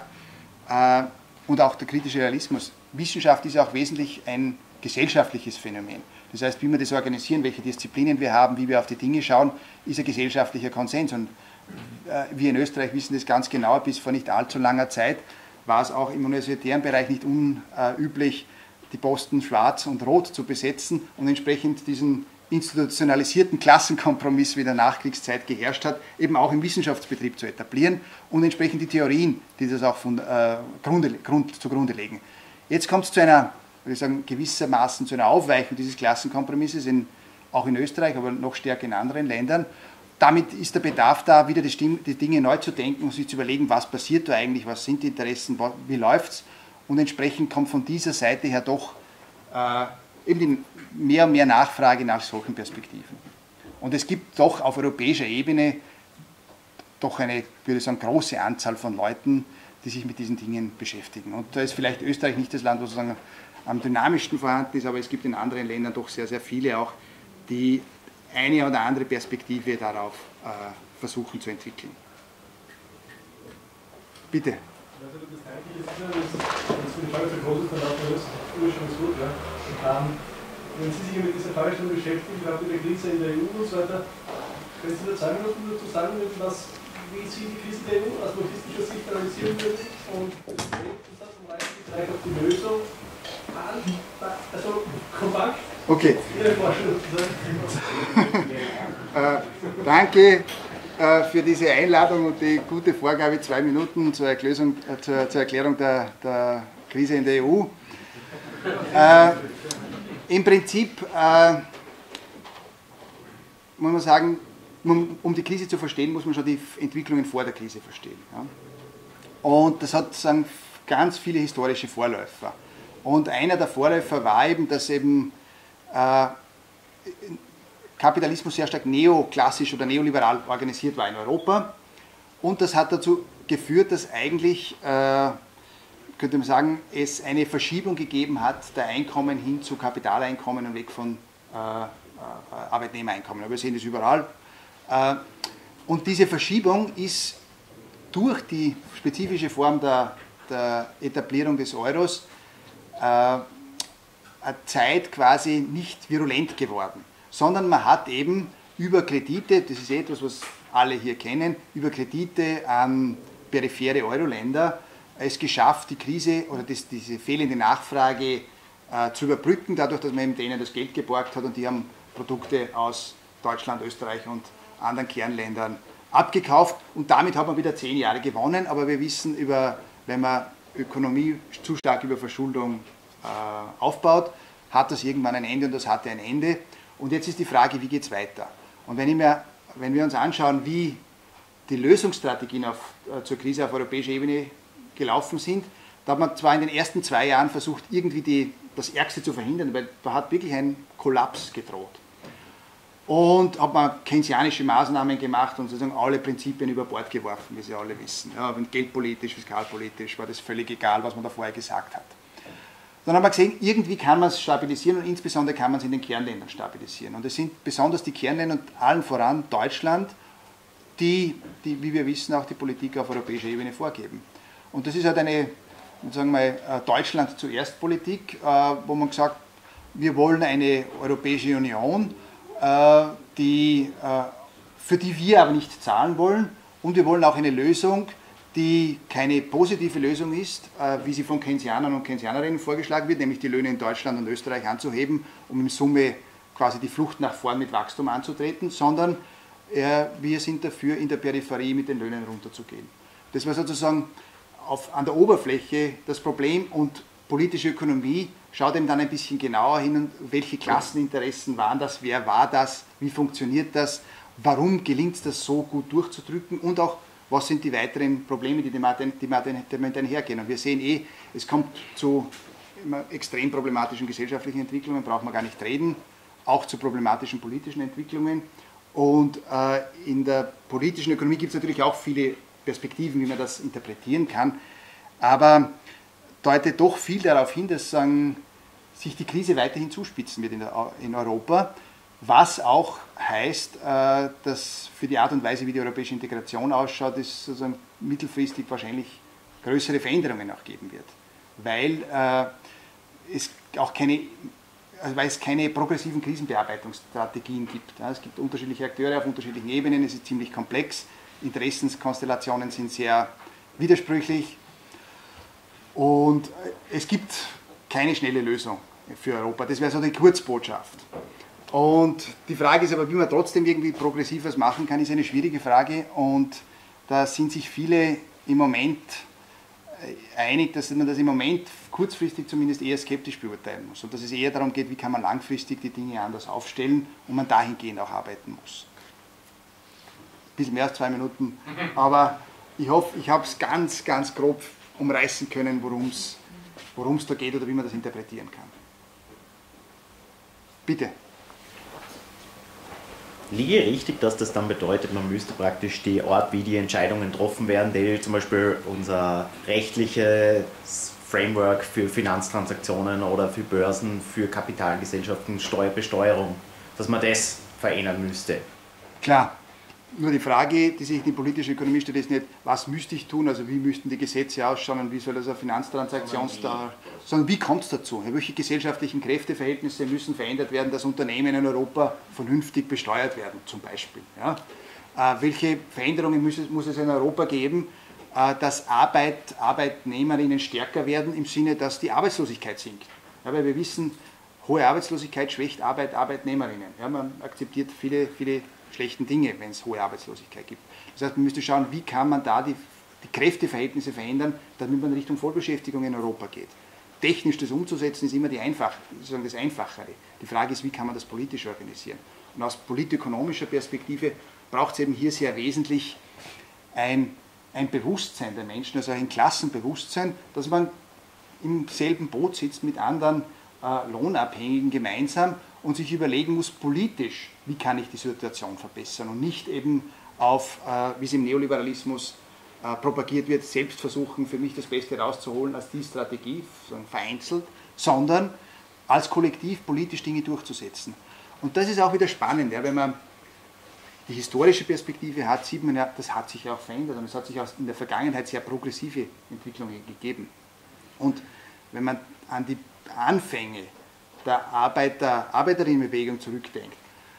und auch der kritische Realismus, Wissenschaft ist auch wesentlich ein gesellschaftliches Phänomen. Das heißt, wie wir das organisieren, welche Disziplinen wir haben, wie wir auf die Dinge schauen, ist ein gesellschaftlicher Konsens. Und wir in Österreich wissen das ganz genau, bis vor nicht allzu langer Zeit war es auch im universitären Bereich nicht unüblich, die Posten schwarz und rot zu besetzen und entsprechend diesen institutionalisierten Klassenkompromiss, wie der Nachkriegszeit geherrscht hat, eben auch im Wissenschaftsbetrieb zu etablieren und entsprechend die Theorien, die das auch zugrunde legen. Jetzt kommt es zu einer, würde ich sagen, gewissermaßen zu einer Aufweichung dieses Klassenkompromisses, auch in Österreich, aber noch stärker in anderen Ländern. Damit ist der Bedarf da, wieder die Dinge neu zu denken und sich zu überlegen, was passiert da eigentlich, was sind die Interessen, wie läuft es, und entsprechend kommt von dieser Seite her doch eben mehr und mehr Nachfrage nach solchen Perspektiven. Und es gibt doch auf europäischer Ebene doch eine, würde ich sagen, große Anzahl von Leuten, die sich mit diesen Dingen beschäftigen. Und da ist vielleicht Österreich nicht das Land, wo sozusagen am dynamischsten vorhanden ist, aber es gibt in anderen Ländern doch sehr, sehr viele auch, die eine oder andere Perspektive darauf versuchen zu entwickeln. Bitte. Also das Eigentliche ist ja, dass die Frage so groß ist, dann auch das schon gut. Ja. Wenn Sie sich mit dieser Frage schon beschäftigen, gerade mit der Krise in der EU und so weiter, können Sie da 2 Minuten dazu sagen, wie Sie die Krise der EU aus marxistischer Sicht analysieren würden und vielleicht auf die Lösung an, also kompakt, okay. Ihre Vorstellung zu sagen. Danke für diese Einladung und die gute Vorgabe, 2 Minuten zur Erklärung der Krise in der EU. Im Prinzip muss man sagen, um die Krise zu verstehen, muss man schon die Entwicklungen vor der Krise verstehen. Ja? Und das hat sozusagen ganz viele historische Vorläufer. Und einer der Vorläufer war eben, dass eben Kapitalismus sehr stark neoklassisch oder neoliberal organisiert war in Europa. Und das hat dazu geführt, dass eigentlich, könnte man sagen, es eine Verschiebung gegeben hat der Einkommen hin zu Kapitaleinkommen und weg von Arbeitnehmereinkommen. Aber wir sehen das überall. Und diese Verschiebung ist durch die spezifische Form der Etablierung des Euros eine Zeit quasi nicht virulent geworden, sondern man hat eben über Kredite, das ist etwas, was alle hier kennen, über Kredite an periphere Euro-Länder es geschafft, die Krise oder diese fehlende Nachfrage zu überbrücken, dadurch, dass man eben denen das Geld geborgt hat und die haben Produkte aus Deutschland, Österreich und anderen Kernländern abgekauft und damit hat man wieder 10 Jahre gewonnen, aber wir wissen, wenn man Ökonomie zu stark über Verschuldung aufbaut, hat das irgendwann ein Ende und das hatte ein Ende. Und jetzt ist die Frage, wie geht es weiter? Und wenn wir uns anschauen, wie die Lösungsstrategien zur Krise auf europäischer Ebene gelaufen sind, da hat man zwar in den ersten 2 Jahren versucht, irgendwie das Ärgste zu verhindern, weil da hat wirklich ein Kollaps gedroht. Und hat man keynesianische Maßnahmen gemacht und sozusagen alle Prinzipien über Bord geworfen, wie Sie alle wissen. Ja, geldpolitisch, fiskalpolitisch war das völlig egal, was man da vorher gesagt hat. Dann haben wir gesehen, irgendwie kann man es stabilisieren und insbesondere kann man es in den Kernländern stabilisieren. Und es sind besonders die Kernländer und allen voran Deutschland, die, wie wir wissen, auch die Politik auf europäischer Ebene vorgeben. Und das ist halt eine, sagen wir mal, Deutschland zuerst Politik, wo man gesagt, wir wollen eine Europäische Union, für die wir aber nicht zahlen wollen und wir wollen auch eine Lösung, die keine positive Lösung ist, wie sie von Keynesianern und Keynesianerinnen vorgeschlagen wird, nämlich die Löhne in Deutschland und Österreich anzuheben, um in Summe quasi die Flucht nach vorn mit Wachstum anzutreten, sondern wir sind dafür, in der Peripherie mit den Löhnen runterzugehen. Das war sozusagen an der Oberfläche das Problem und politische Ökonomie schaut eben dann ein bisschen genauer hin, welche Klasseninteressen waren das, wer war das, wie funktioniert das, warum gelingt es das so gut durchzudrücken und auch, was sind die weiteren Probleme, die damit einhergehen. Und wir sehen es kommt zu immer extrem problematischen gesellschaftlichen Entwicklungen, braucht man gar nicht reden, auch zu problematischen politischen Entwicklungen. Und in der politischen Ökonomie gibt es natürlich auch viele Perspektiven, wie man das interpretieren kann, aber deutet doch viel darauf hin, dass sich die Krise weiterhin zuspitzen wird in Europa, was auch heißt, dass für die Art und Weise, wie die europäische Integration ausschaut, es sozusagen mittelfristig wahrscheinlich größere Veränderungen auch geben wird, weil es auch keine progressiven Krisenbearbeitungsstrategien gibt. Es gibt unterschiedliche Akteure auf unterschiedlichen Ebenen, es ist ziemlich komplex, Interessenskonstellationen sind sehr widersprüchlich und es gibt keine schnelle Lösung für Europa. Das wäre so die Kurzbotschaft. Und die Frage ist aber, wie man trotzdem irgendwie progressiv was machen kann, ist eine schwierige Frage und da sind sich viele im Moment einig, dass man das im Moment kurzfristig zumindest eher skeptisch beurteilen muss und dass es eher darum geht, wie kann man langfristig die Dinge anders aufstellen und man dahingehend auch arbeiten muss. Ein bisschen mehr als 2 Minuten, aber ich hoffe, ich habe es ganz, ganz grob umreißen können, worum es da geht oder wie man das interpretieren kann. Bitte. liege richtig, dass das dann bedeutet, man müsste praktisch die Art, wie die Entscheidungen getroffen werden, die zum Beispiel unser rechtliches Framework für Finanztransaktionen oder für Börsen, für Kapitalgesellschaften, Steuerbesteuerung, dass man das verändern müsste? Klar. Nur die Frage, die sich in die politische Ökonomie stellt, ist nicht, was müsste ich tun, also wie müssten die Gesetze ausschauen und wie soll das eine Finanztransaktionsdauer, sondern wie kommt es dazu? Welche gesellschaftlichen Kräfteverhältnisse müssen verändert werden, dass Unternehmen in Europa vernünftig besteuert werden, zum Beispiel. Ja? Welche Veränderungen muss es in Europa geben, dass Arbeitnehmerinnen stärker werden im Sinne, dass die Arbeitslosigkeit sinkt? Ja, weil wir wissen, hohe Arbeitslosigkeit schwächt Arbeitnehmerinnen. Ja, man akzeptiert viele schlechten Dinge, wenn es hohe Arbeitslosigkeit gibt. Das heißt, man müsste schauen, wie kann man da die Kräfteverhältnisse verändern, damit man Richtung Vollbeschäftigung in Europa geht. Technisch das umzusetzen ist immer das Einfachere. Die Frage ist, wie kann man das politisch organisieren? Und aus politökonomischer Perspektive braucht es eben hier sehr wesentlich ein Bewusstsein der Menschen, also ein Klassenbewusstsein, dass man im selben Boot sitzt mit anderen Lohnabhängigen gemeinsam und sich überlegen muss, politisch, wie kann ich die Situation verbessern und nicht eben auf, wie es im Neoliberalismus propagiert wird, selbst versuchen, für mich das Beste rauszuholen als die Strategie, vereinzelt, sondern als Kollektiv politisch Dinge durchzusetzen. Und das ist auch wieder spannend, ja, wenn man die historische Perspektive hat, sieht man ja, das hat sich ja auch verändert und es hat sich auch in der Vergangenheit sehr progressive Entwicklungen gegeben. Und wenn man an die Anfänge der Arbeiterinnenbewegung zurückdenkt,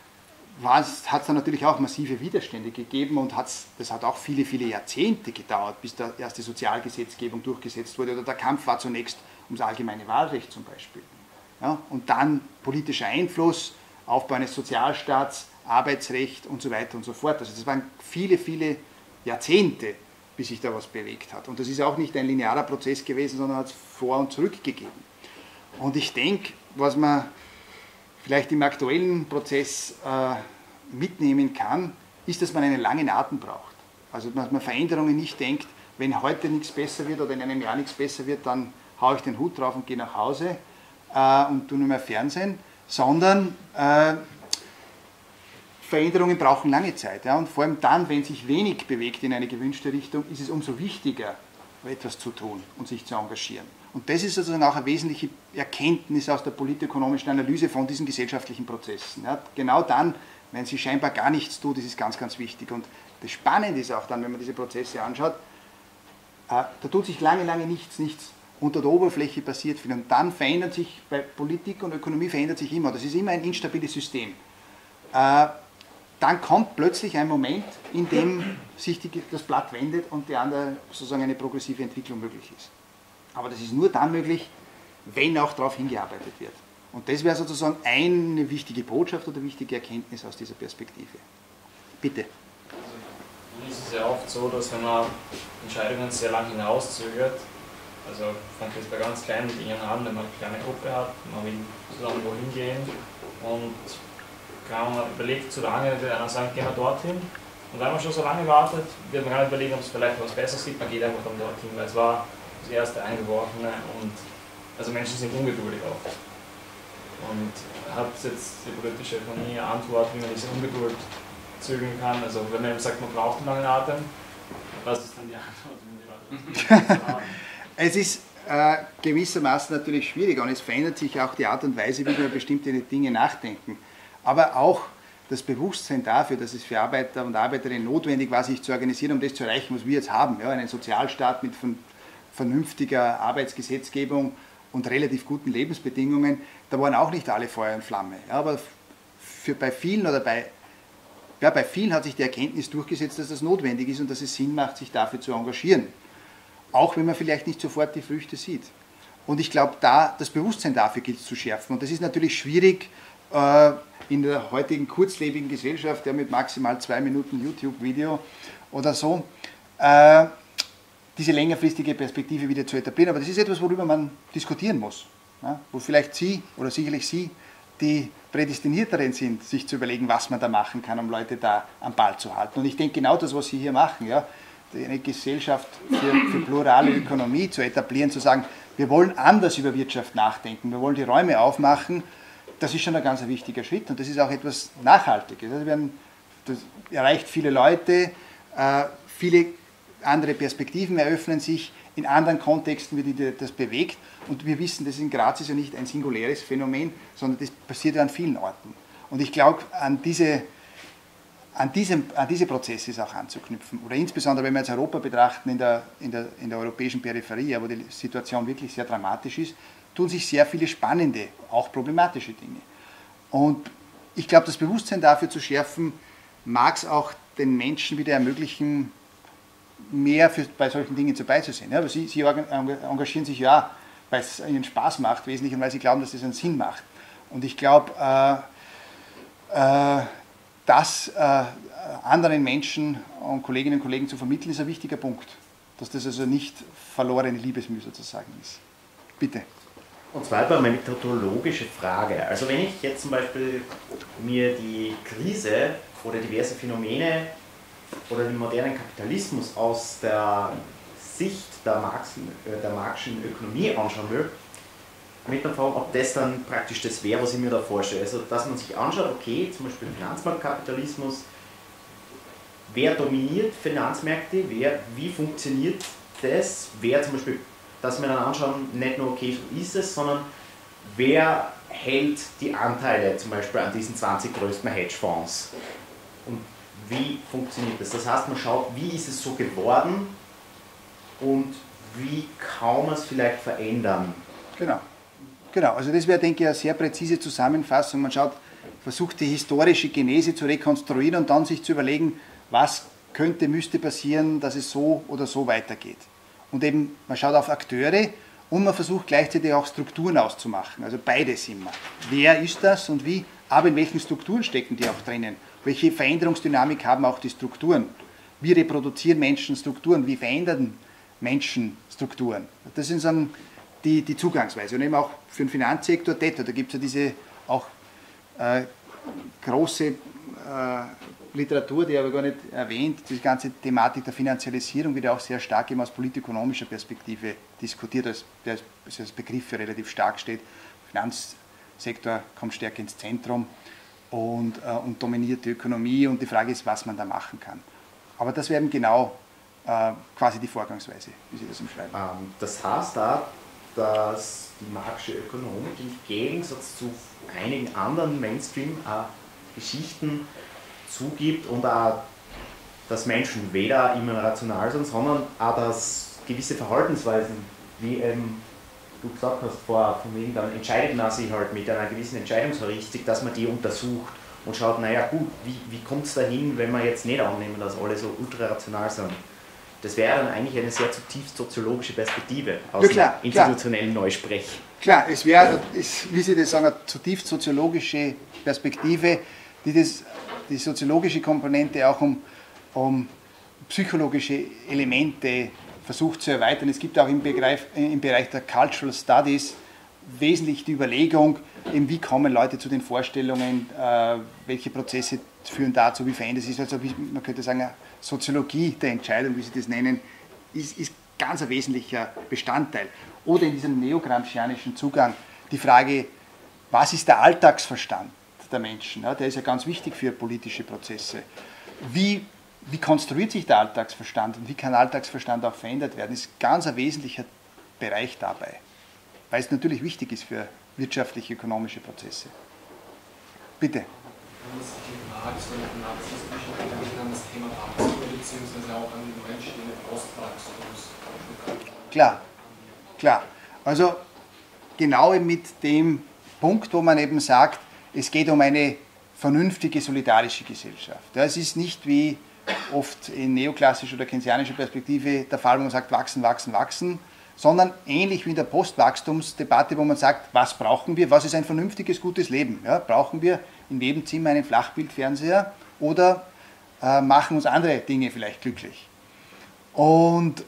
hat es dann natürlich auch massive Widerstände gegeben und das hat auch viele Jahrzehnte gedauert, bis da erste Sozialgesetzgebung durchgesetzt wurde. Oder der Kampf war zunächst ums allgemeine Wahlrecht zum Beispiel. Ja, und dann politischer Einfluss, Aufbau eines Sozialstaats, Arbeitsrecht und so weiter und so fort. Also das waren viele Jahrzehnte, bis sich da was bewegt hat. Und das ist auch nicht ein linearer Prozess gewesen, sondern hat es vor und zurück gegeben. Und ich denke, was man vielleicht im aktuellen Prozess mitnehmen kann, ist, dass man einen langen Atem braucht. Also dass man Veränderungen nicht denkt, wenn heute nichts besser wird oder in einem Jahr nichts besser wird, dann haue ich den Hut drauf und gehe nach Hause und tue nur mehr Fernsehen, sondern Veränderungen brauchen lange Zeit. Ja? Und vor allem dann, wenn sich wenig bewegt in eine gewünschte Richtung, ist es umso wichtiger, etwas zu tun und sich zu engagieren. Und das ist sozusagen auch eine wesentliche Erkenntnis aus der politökonomischen Analyse von diesen gesellschaftlichen Prozessen. Ja, genau dann, wenn sie scheinbar gar nichts tut, ist es ganz wichtig. Und das Spannende ist auch dann, wenn man diese Prozesse anschaut, da tut sich lange nichts. Unter der Oberfläche passiert viel. Und dann verändert sich, bei Politik und Ökonomie verändert sich immer. Das ist immer ein instabiles System. Dann kommt plötzlich ein Moment, in dem sich das Blatt wendet und sozusagen eine progressive Entwicklung möglich ist. Aber das ist nur dann möglich, wenn auch darauf hingearbeitet wird. Und das wäre sozusagen eine wichtige Botschaft oder wichtige Erkenntnis aus dieser Perspektive. Bitte. Also, es ist ja oft so, dass wenn man Entscheidungen sehr lang hinauszögert, also fängt jetzt bei ganz kleinen Dingen an, wenn man eine kleine Gruppe hat, man will zusammen wohin gehen und man überlegt zu lange, dann will einer sagen, gehen wir dorthin. Und wenn man schon so lange wartet, wird man gar nicht überlegen, ob es vielleicht was Besseres gibt, man geht einfach dann dorthin, weil es war das erste Eingeworfene und also Menschen sind ungeduldig oft. Und hat jetzt die politische Ökonomie eine Antwort, wie man diese Ungeduld zügeln kann? Also wenn man eben sagt, man braucht einen langen Atem, was ist dann die Antwort? Es ist gewissermaßen natürlich schwierig und es verändert sich auch die Art und Weise, wie wir bestimmte Dinge nachdenken. Aber auch das Bewusstsein dafür, dass es für Arbeiter und Arbeiterinnen notwendig war, sich zu organisieren, um das zu erreichen, was wir jetzt haben. Ja, einen Sozialstaat mit vernünftiger Arbeitsgesetzgebung und relativ guten Lebensbedingungen, da waren auch nicht alle Feuer und Flamme. Ja, aber bei vielen hat sich die Erkenntnis durchgesetzt, dass das notwendig ist und dass es Sinn macht, sich dafür zu engagieren. Auch wenn man vielleicht nicht sofort die Früchte sieht. Und ich glaube, das Bewusstsein dafür gilt es zu schärfen. Und das ist natürlich schwierig in der heutigen kurzlebigen Gesellschaft, ja, mit maximal 2 Minuten YouTube-Video oder so, diese längerfristige Perspektive wieder zu etablieren. Aber das ist etwas, worüber man diskutieren muss. Ja, wo vielleicht Sie oder sicherlich Sie die Prädestinierteren sind, sich zu überlegen, was man da machen kann, um Leute da am Ball zu halten. Und ich denke, genau das, was Sie hier machen, ja, eine Gesellschaft für plurale Ökonomie zu etablieren, zu sagen, wir wollen anders über Wirtschaft nachdenken, wir wollen die Räume aufmachen, das ist schon ein ganz wichtiger Schritt und das ist auch etwas Nachhaltiges. Also das erreicht viele Leute, viele andere Perspektiven eröffnen sich, in anderen Kontexten wird das bewegt und wir wissen, das in Graz ist ja nicht ein singuläres Phänomen, sondern das passiert ja an vielen Orten. Und ich glaube, an diese Prozesse ist auch anzuknüpfen. Oder insbesondere, wenn wir jetzt Europa betrachten, in der europäischen Peripherie, wo die Situation wirklich sehr dramatisch ist, tun sich sehr viele spannende, auch problematische Dinge. Und ich glaube, das Bewusstsein dafür zu schärfen, mag es auch den Menschen wieder ermöglichen, mehr bei solchen Dingen dabei zu sein. Ja, aber sie engagieren sich ja, weil es ihnen Spaß macht, wesentlich, und weil sie glauben, dass das einen Sinn macht. Und ich glaube, das anderen Menschen und Kolleginnen und Kollegen zu vermitteln, ist ein wichtiger Punkt. Dass das also nicht verlorene Liebesmühe sozusagen ist. Bitte. Und zwar eine methodologische Frage. Also wenn ich jetzt zum Beispiel mir die Krise oder diverse Phänomene oder den modernen Kapitalismus aus der Sicht der marxischen Ökonomie anschauen will, mit der Frage, ob das dann praktisch das wäre, was ich mir da vorstelle. Also dass man sich anschaut, okay, zum Beispiel Finanzmarktkapitalismus, wer dominiert Finanzmärkte, wie funktioniert das, wer zum Beispiel, dass wir dann anschauen, nicht nur, okay, so ist es, sondern wer hält die Anteile zum Beispiel an diesen 20 größten Hedgefonds und wie funktioniert das? Das heißt, man schaut, wie ist es so geworden und wie kann man es vielleicht verändern? Genau, also das wäre, denke ich, eine sehr präzise Zusammenfassung. Man versucht die historische Genese zu rekonstruieren und dann sich zu überlegen, was müsste passieren, dass es so oder so weitergeht. Und eben, man schaut auf Akteure und man versucht gleichzeitig auch Strukturen auszumachen. Also beides immer. Wer ist das und wie, aber in welchen Strukturen stecken die auch drinnen? Welche Veränderungsdynamik haben auch die Strukturen? Wie reproduzieren Menschen Strukturen? Wie verändern Menschen Strukturen? Das sind so die Zugangsweise. Und eben auch für den Finanzsektor, da gibt es ja diese auch große Literatur, die aber gar nicht erwähnt, die ganze Thematik der Finanzialisierung wird ja auch sehr stark eben aus politökonomischer Perspektive diskutiert, als Begriff für relativ stark steht. Finanzsektor kommt stärker ins Zentrum und dominiert die Ökonomie und die Frage ist, was man da machen kann. Aber das wäre eben genau quasi die Vorgangsweise, wie Sie das umschreiben. Das heißt da, dass die marxische Ökonomik im Gegensatz zu einigen anderen Mainstream-Geschichten zugibt und auch, dass Menschen weder immer rational sind, sondern auch, dass gewisse Verhaltensweisen, wie du gesagt hast vorher, von wegen dann entscheidet man sich halt mit einer gewissen Entscheidungsheuristik, dass man die untersucht und schaut, naja gut, wie kommt es dahin, wenn wir jetzt nicht annehmen, dass alle so ultrarational sind. Das wäre dann eigentlich eine sehr zutiefst soziologische Perspektive aus einer institutionellen Neusprech. Klar, es wäre, wie Sie das sagen, eine zutiefst soziologische Perspektive, die soziologische Komponente auch um psychologische Elemente versucht zu erweitern. Es gibt auch im Bereich der Cultural Studies wesentlich die Überlegung, eben wie kommen Leute zu den Vorstellungen, welche Prozesse führen dazu, wie verändert es sich. Also man könnte sagen, Soziologie der Entscheidung, wie Sie das nennen, ist ganz ein wesentlicher Bestandteil. Oder in diesem neogramscianischen Zugang die Frage, was ist der Alltagsverstand der Menschen? Ja, der ist ja ganz wichtig für politische Prozesse. Wie konstruiert sich der Alltagsverstand und wie kann Alltagsverstand auch verändert werden? Das ist ganz ein wesentlicher Bereich dabei, weil es natürlich wichtig ist für wirtschaftliche, ökonomische Prozesse. Bitte. Wenn man sich mit Marx oder mit marxistischen Gedanken an das Thema Wachstum beziehungsweise auch an die neuen Postwachstums. Klar. Also genau mit dem Punkt, wo man eben sagt, es geht um eine vernünftige, solidarische Gesellschaft. Ja, es ist nicht wie oft in neoklassischer oder keynesianischer Perspektive der Fall, wo man sagt, wachsen, sondern ähnlich wie in der Postwachstumsdebatte, wo man sagt, was brauchen wir, was ist ein vernünftiges, gutes Leben? Ja, brauchen wir in jedem Zimmer einen Flachbildfernseher oder machen uns andere Dinge vielleicht glücklich? Und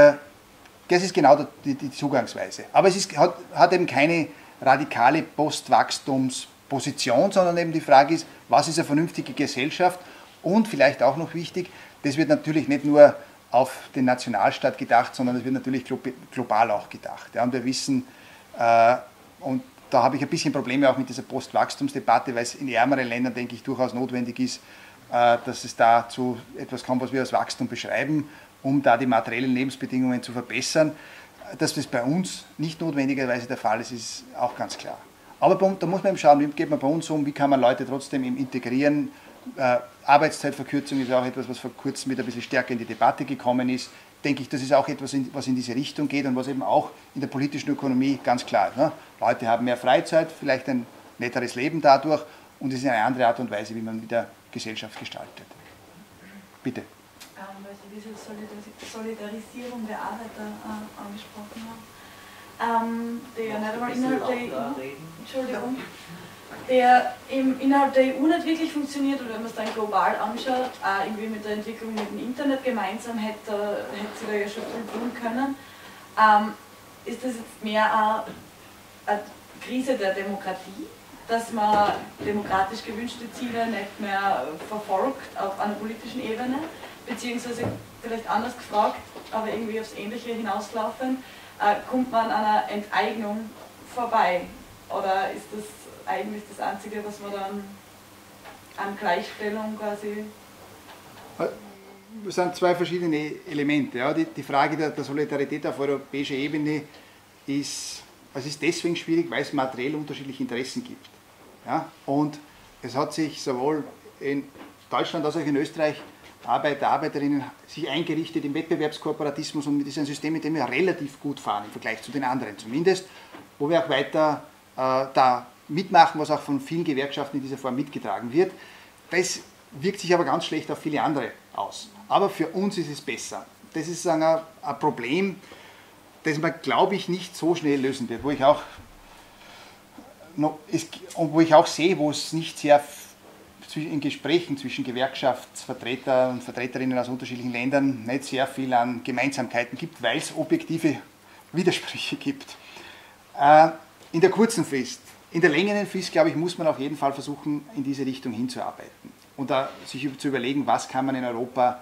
das ist genau die Zugangsweise. Aber es hat eben keine radikale Postwachstumsposition, sondern eben die Frage ist, was ist eine vernünftige Gesellschaft? Und vielleicht auch noch wichtig, das wird natürlich nicht nur auf den Nationalstaat gedacht, sondern es wird natürlich global auch gedacht. Ja, und wir wissen, und da habe ich ein bisschen Probleme auch mit dieser Postwachstumsdebatte, weil es in ärmeren Ländern, denke ich, durchaus notwendig ist, dass es da zu etwas kommt, was wir als Wachstum beschreiben, um da die materiellen Lebensbedingungen zu verbessern. Dass das bei uns nicht notwendigerweise der Fall ist, ist auch ganz klar. Aber da muss man eben schauen, wie geht man bei uns um, wie kann man Leute trotzdem integrieren. Arbeitszeitverkürzung ist auch etwas, was vor kurzem wieder ein bisschen stärker in die Debatte gekommen ist. Denke ich, das ist auch etwas, was in diese Richtung geht und was eben auch in der politischen Ökonomie ganz klar ist. Ne? Leute haben mehr Freizeit, vielleicht ein netteres Leben dadurch und es ist eine andere Art und Weise, wie man wieder Gesellschaft gestaltet. Bitte. Weil Sie diese Solidarisierung der Arbeiter angesprochen haben, der nicht einmal innerhalb der EU, Entschuldigung, der innerhalb der EU nicht wirklich funktioniert, oder wenn man es dann global anschaut, auch irgendwie mit der Entwicklung mit dem Internet gemeinsam hätte sie da ja schon viel tun können. Ist das jetzt mehr eine Krise der Demokratie, dass man demokratisch gewünschte Ziele nicht mehr verfolgt auf einer politischen Ebene, beziehungsweise vielleicht anders gefragt, aber irgendwie aufs Ähnliche hinauslaufen, kommt man an einer Enteignung vorbei? Oder ist das eigentlich das Einzige, was man dann an Gleichstellung quasi... Das sind zwei verschiedene Elemente. Ja. Die Frage der Solidarität auf europäischer Ebene ist deswegen schwierig, weil es materiell unterschiedliche Interessen gibt. Ja. Und es hat sich sowohl in Deutschland als auch in Österreich Arbeiter, Arbeiterinnen sich eingerichtet im Wettbewerbskooperatismus, und das ist ein System, mit dem wir relativ gut fahren im Vergleich zu den anderen zumindest, wo wir auch weiter da mitmachen, was auch von vielen Gewerkschaften in dieser Form mitgetragen wird. Das wirkt sich aber ganz schlecht auf viele andere aus. Aber für uns ist es besser. Das ist ein Problem, das man, glaube ich, nicht so schnell lösen wird, wo ich auch sehe, wo es nicht sehr in Gesprächen zwischen Gewerkschaftsvertretern und Vertreterinnen aus unterschiedlichen Ländern nicht sehr viel an Gemeinsamkeiten gibt, weil es objektive Widersprüche gibt. In der kurzen Frist. In der längeren Frist, glaube ich, muss man auf jeden Fall versuchen, in diese Richtung hinzuarbeiten. Und da sich zu überlegen, wie kann man in Europa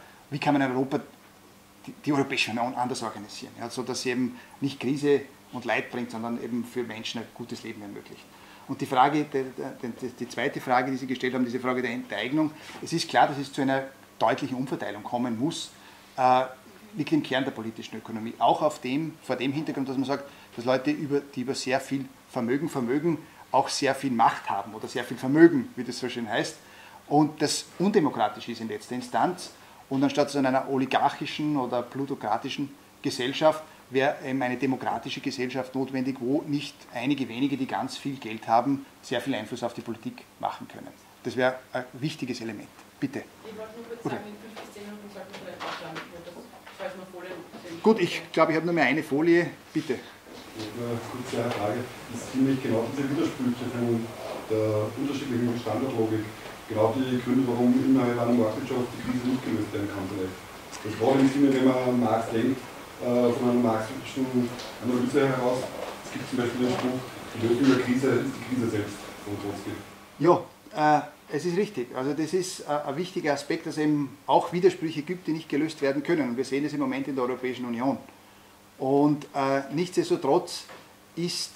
die Europäische Union anders organisieren. Ja, sodass sie eben nicht Krise und Leid bringt, sondern eben für Menschen ein gutes Leben ermöglicht. Und die Frage, die zweite Frage, die Sie gestellt haben, diese Frage der Enteignung, es ist klar, dass es zu einer deutlichen Umverteilung kommen muss, liegt im Kern der politischen Ökonomie. Auch vor dem Hintergrund, dass man sagt, dass Leute, die über sehr viel Vermögen, auch sehr viel Macht haben oder sehr viel Vermögen, wie das so schön heißt, und das undemokratisch ist in letzter Instanz. Und anstatt so einer oligarchischen oder plutokratischen Gesellschaft wäre eben eine demokratische Gesellschaft notwendig, wo nicht einige wenige, die ganz viel Geld haben, sehr viel Einfluss auf die Politik machen können. Das wäre ein wichtiges Element. Bitte. Ich wollte nur kurz sagen, in 5 bis 10 Minuten sollten wir vielleicht aufschauen. Falls wir Folien sehen. Gut, ich glaube, ich habe nur mehr eine Folie. Bitte. Eine kurze Frage. Das ist ziemlich genau diese Widersprüche von der unterschiedlichen Standardlogik. Genau die Gründe, warum innerhalb einer Marktwirtschaft die Krise nicht gelöst werden kann vielleicht. Das war im Sinne, wenn man an Marx denkt, von einer marxistischen Analyse heraus. Es gibt zum Beispiel den Spruch, die Lösung der Krise ist die Krise selbst, von Trotzki. Ja, es ist richtig. Also das ist ein wichtiger Aspekt, dass es eben auch Widersprüche gibt, die nicht gelöst werden können. Und wir sehen es im Moment in der Europäischen Union. Und nichtsdestotrotz ist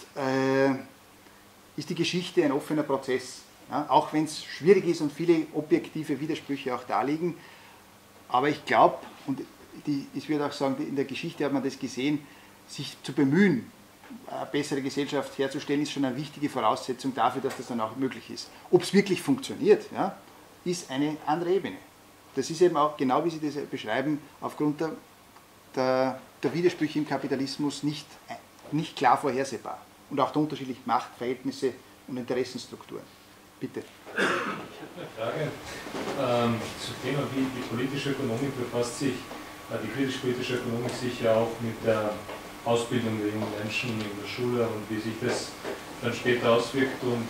die Geschichte ein offener Prozess. Ja, auch wenn es schwierig ist und viele objektive Widersprüche auch da liegen. Aber ich glaube, und ich würde auch sagen, in der Geschichte hat man das gesehen, sich zu bemühen, eine bessere Gesellschaft herzustellen, ist schon eine wichtige Voraussetzung dafür, dass das dann auch möglich ist. Ob es wirklich funktioniert, ja, ist eine andere Ebene. Das ist eben auch, genau wie Sie das beschreiben, aufgrund der Widersprüche im Kapitalismus nicht klar vorhersehbar. Und auch der unterschiedlichen Machtverhältnisse und Interessenstrukturen. Bitte. Ich habe eine Frage zum Thema, wie die politische Ökonomik befasst sich, die kritisch-politische Ökonomik sich ja auch mit der Ausbildung der jungen Menschen in der Schule und wie sich das dann später auswirkt. Und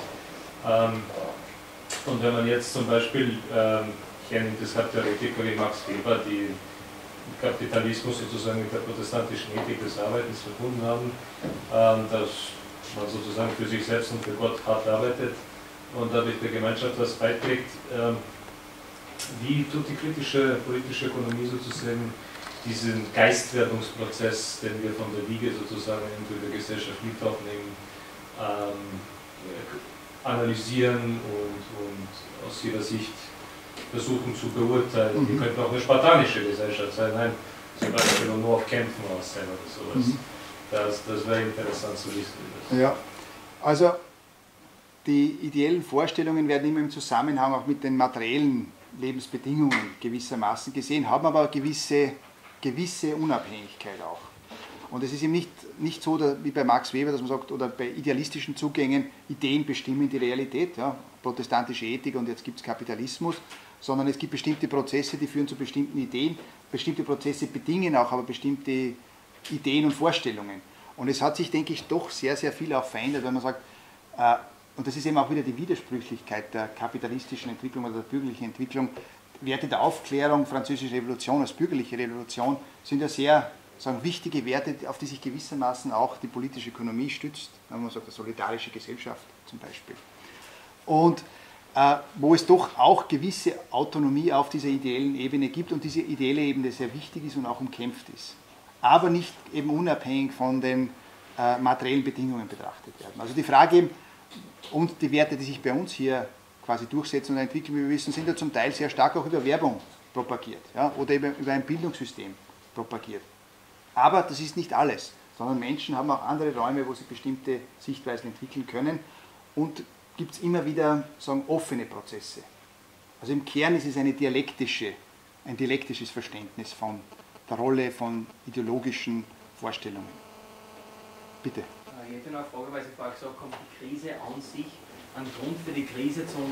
wenn man jetzt zum Beispiel, ich kenne deshalb Theoretiker wie Max Weber, die Kapitalismus sozusagen mit der protestantischen Ethik des Arbeitens verbunden haben, dass man sozusagen für sich selbst und für Gott hart arbeitet und dadurch der Gemeinschaft was beiträgt. Wie tut die kritische politische Ökonomie sozusagen diesen Geistwerdungsprozess, den wir von der Wiege sozusagen in der Gesellschaft mit aufnehmen, analysieren und aus ihrer Sicht versuchen zu beurteilen. Die könnten auch eine spartanische Gesellschaft sein, nein, zum Beispiel nur auf Kämpfen aus sein oder sowas. Das wäre interessant zu wissen. Ja, also die ideellen Vorstellungen werden immer im Zusammenhang auch mit den materiellen Lebensbedingungen gewissermaßen gesehen, haben aber gewisse Unabhängigkeit auch. Und es ist eben nicht so, wie bei Max Weber, dass man sagt, oder bei idealistischen Zugängen, Ideen bestimmen die Realität, ja, protestantische Ethik und jetzt gibt es Kapitalismus, sondern es gibt bestimmte Prozesse, die führen zu bestimmten Ideen, bestimmte Prozesse bedingen auch aber bestimmte Ideen und Vorstellungen. Und es hat sich, denke ich, doch sehr, sehr viel auch verändert, wenn man sagt, und das ist eben auch wieder die Widersprüchlichkeit der kapitalistischen Entwicklung oder der bürgerlichen Entwicklung. Werte der Aufklärung, französische Revolution als bürgerliche Revolution, sind ja sehr wichtige Werte, auf die sich gewissermaßen auch die politische Ökonomie stützt, wenn man sagt, eine solidarische Gesellschaft zum Beispiel. Und wo es doch auch gewisse Autonomie auf dieser ideellen Ebene gibt und diese ideelle Ebene sehr wichtig ist und auch umkämpft ist. Aber nicht eben unabhängig von den materiellen Bedingungen betrachtet werden. Also die Frage eben, und die Werte, die sich bei uns hier quasi durchsetzen und entwickeln, wie wir wissen, sind ja zum Teil sehr stark auch über Werbung propagiert, ja, oder eben über ein Bildungssystem propagiert. Aber das ist nicht alles, sondern Menschen haben auch andere Räume, wo sie bestimmte Sichtweisen entwickeln können und gibt es immer wieder offene Prozesse. Also im Kern ist es ein dialektisches Verständnis von der Rolle von ideologischen Vorstellungen. Bitte. Ich hätte noch eine Frage, weil Sie vorher gesagt haben, die Krise an sich, ein Grund für die Krise zum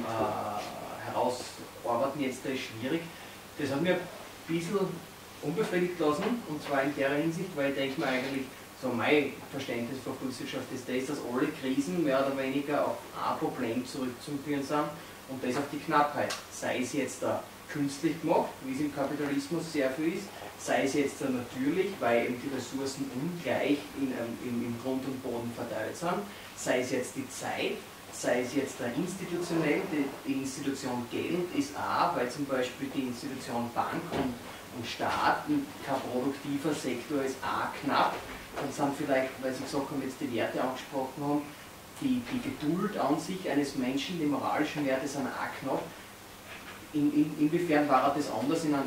Herausarbeiten jetzt ist schwierig. Das hat mir ein bisschen unbefriedigt lassen, und zwar in der Hinsicht, weil ich denke mir eigentlich, so mein Verständnis von Volkswirtschaft ist das, dass alle Krisen mehr oder weniger auf ein Problem zurückzuführen sind, und das auf die Knappheit. Sei es jetzt künstlich gemacht, wie es im Kapitalismus sehr viel ist, sei es jetzt natürlich, weil eben die Ressourcen ungleich im Grund und Boden verteilt sind, sei es jetzt die Zeit, sei es jetzt institutionell, die Institution Geld ist auch, weil zum Beispiel die Institution Bank und Staat kein produktiver Sektor ist auch knapp. Dann sind vielleicht, weil Sie gesagt haben, jetzt die Werte angesprochen haben, die Geduld an sich eines Menschen, die moralischen Werte sind auch knapp. Inwiefern war das anders aus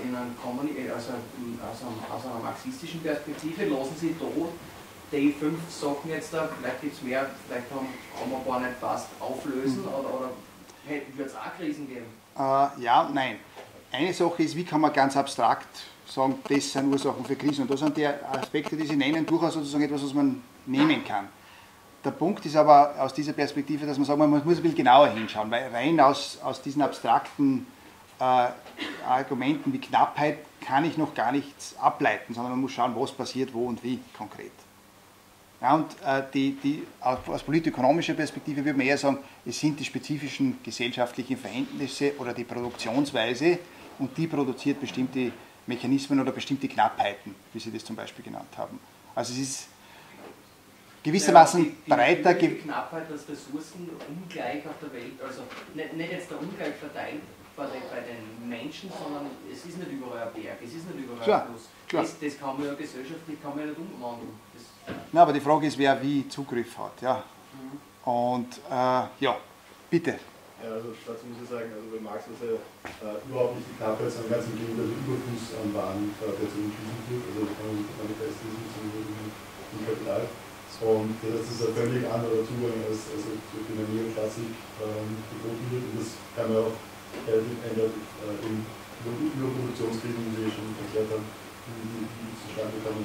einer marxistischen Perspektive? Lassen Sie da die 5 Sachen jetzt da, vielleicht gibt es mehr, vielleicht haben wir gar nicht passt, auflösen oder wird es auch Krisen geben? Ja, nein. Eine Sache ist, wie kann man ganz abstrakt sagen, das sind Ursachen für Krisen. Und da sind die Aspekte, die Sie nennen, durchaus sozusagen etwas, was man nehmen kann. Der Punkt ist aber aus dieser Perspektive, dass man sagt, man muss ein bisschen genauer hinschauen, weil rein aus diesen abstrakten Argumenten wie Knappheit kann ich noch gar nichts ableiten, sondern man muss schauen, was passiert, wo und wie konkret. Ja, und aus politökonomischer Perspektive würde man eher sagen, es sind die spezifischen gesellschaftlichen Verhältnisse oder die Produktionsweise, und die produziert bestimmte Mechanismen oder bestimmte Knappheiten, wie Sie das zum Beispiel genannt haben. Also es ist gewissermaßen breiter... Die Knappheit, dass Ressourcen ungleich auf der Welt, also nicht jetzt der ungleich verteilt bei den Menschen, sondern es ist nicht überall ein Berg, es ist nicht überall ein Fluss. Das kann man ja gesellschaftlich nicht umwandeln. Na, aber die Frage ist, wer wie Zugriff hat. Ja. Und ja, bitte. Ja, also dazu muss ich sagen, also bei Marx ist ja überhaupt nicht die Knappheit, sondern ganz im Gegenteil der Überfluss an Waren, der zu den Krisen führt, also Manifestismus im Kapital. Und das ist ein völlig anderer Zugang, als durch den Neoklassik geboten wird. Und das kann man auch relativ eindeutig in Überproduktionskrisen, wie Sie schon erklärt haben, wie zustande kommen.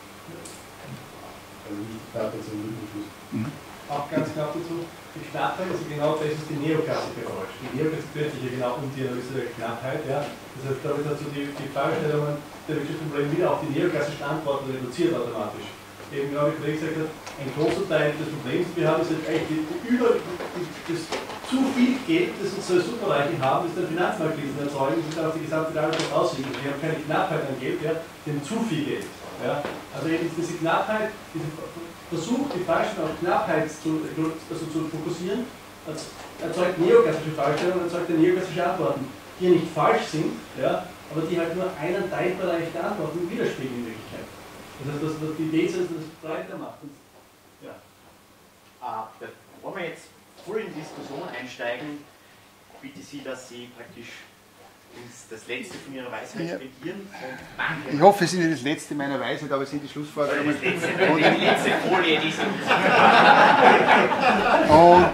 Also nicht die Knappheit, sondern der Überfluss. Auch ganz knapp dazu, die Knappheit, also genau das ist die Neoklassik erforscht. Die Neoklassik dreht sich ja genau um die Analyse der Knappheit. Ja. Das heißt, glaube ich, dazu die Fragestellungen der Wirtschaftsprobleme wieder auf die neoklassischen Antworten reduziert automatisch. Eben genau wie Kollege gesagt hat, ein großer Teil des Problems, das wir haben, ist eigentlich das zu viel Geld, das unsere Superreichen haben, ist der Finanzmarktkrisen erzeugen, das ist auf die gesamte Gesellschaft auswirken. Wir haben keine Knappheit an Geld, ja, wir haben zu viel Geld. Ja. Also eben diese Knappheit, diese Versuch, die Fragestellung auf Knappheit zu fokussieren, erzeugt neoklassische Fragestellungen, erzeugt neoklassische Antworten, die nicht falsch sind, ja, aber die halt nur einen Teilbereich der Antworten widerspiegeln in Wirklichkeit. Das heißt, dass die Idee ist, dass es breiter macht. Ja. wir jetzt voll in die Diskussion einsteigen, bitte Sie, dass Sie praktisch uns das letzte von Ihrer Weisheit spendieren. Ich hoffe, es ist nicht das letzte meiner Weisheit, aber es sind die Schlussfolgerungen. Die letzte Folie, die sind. Und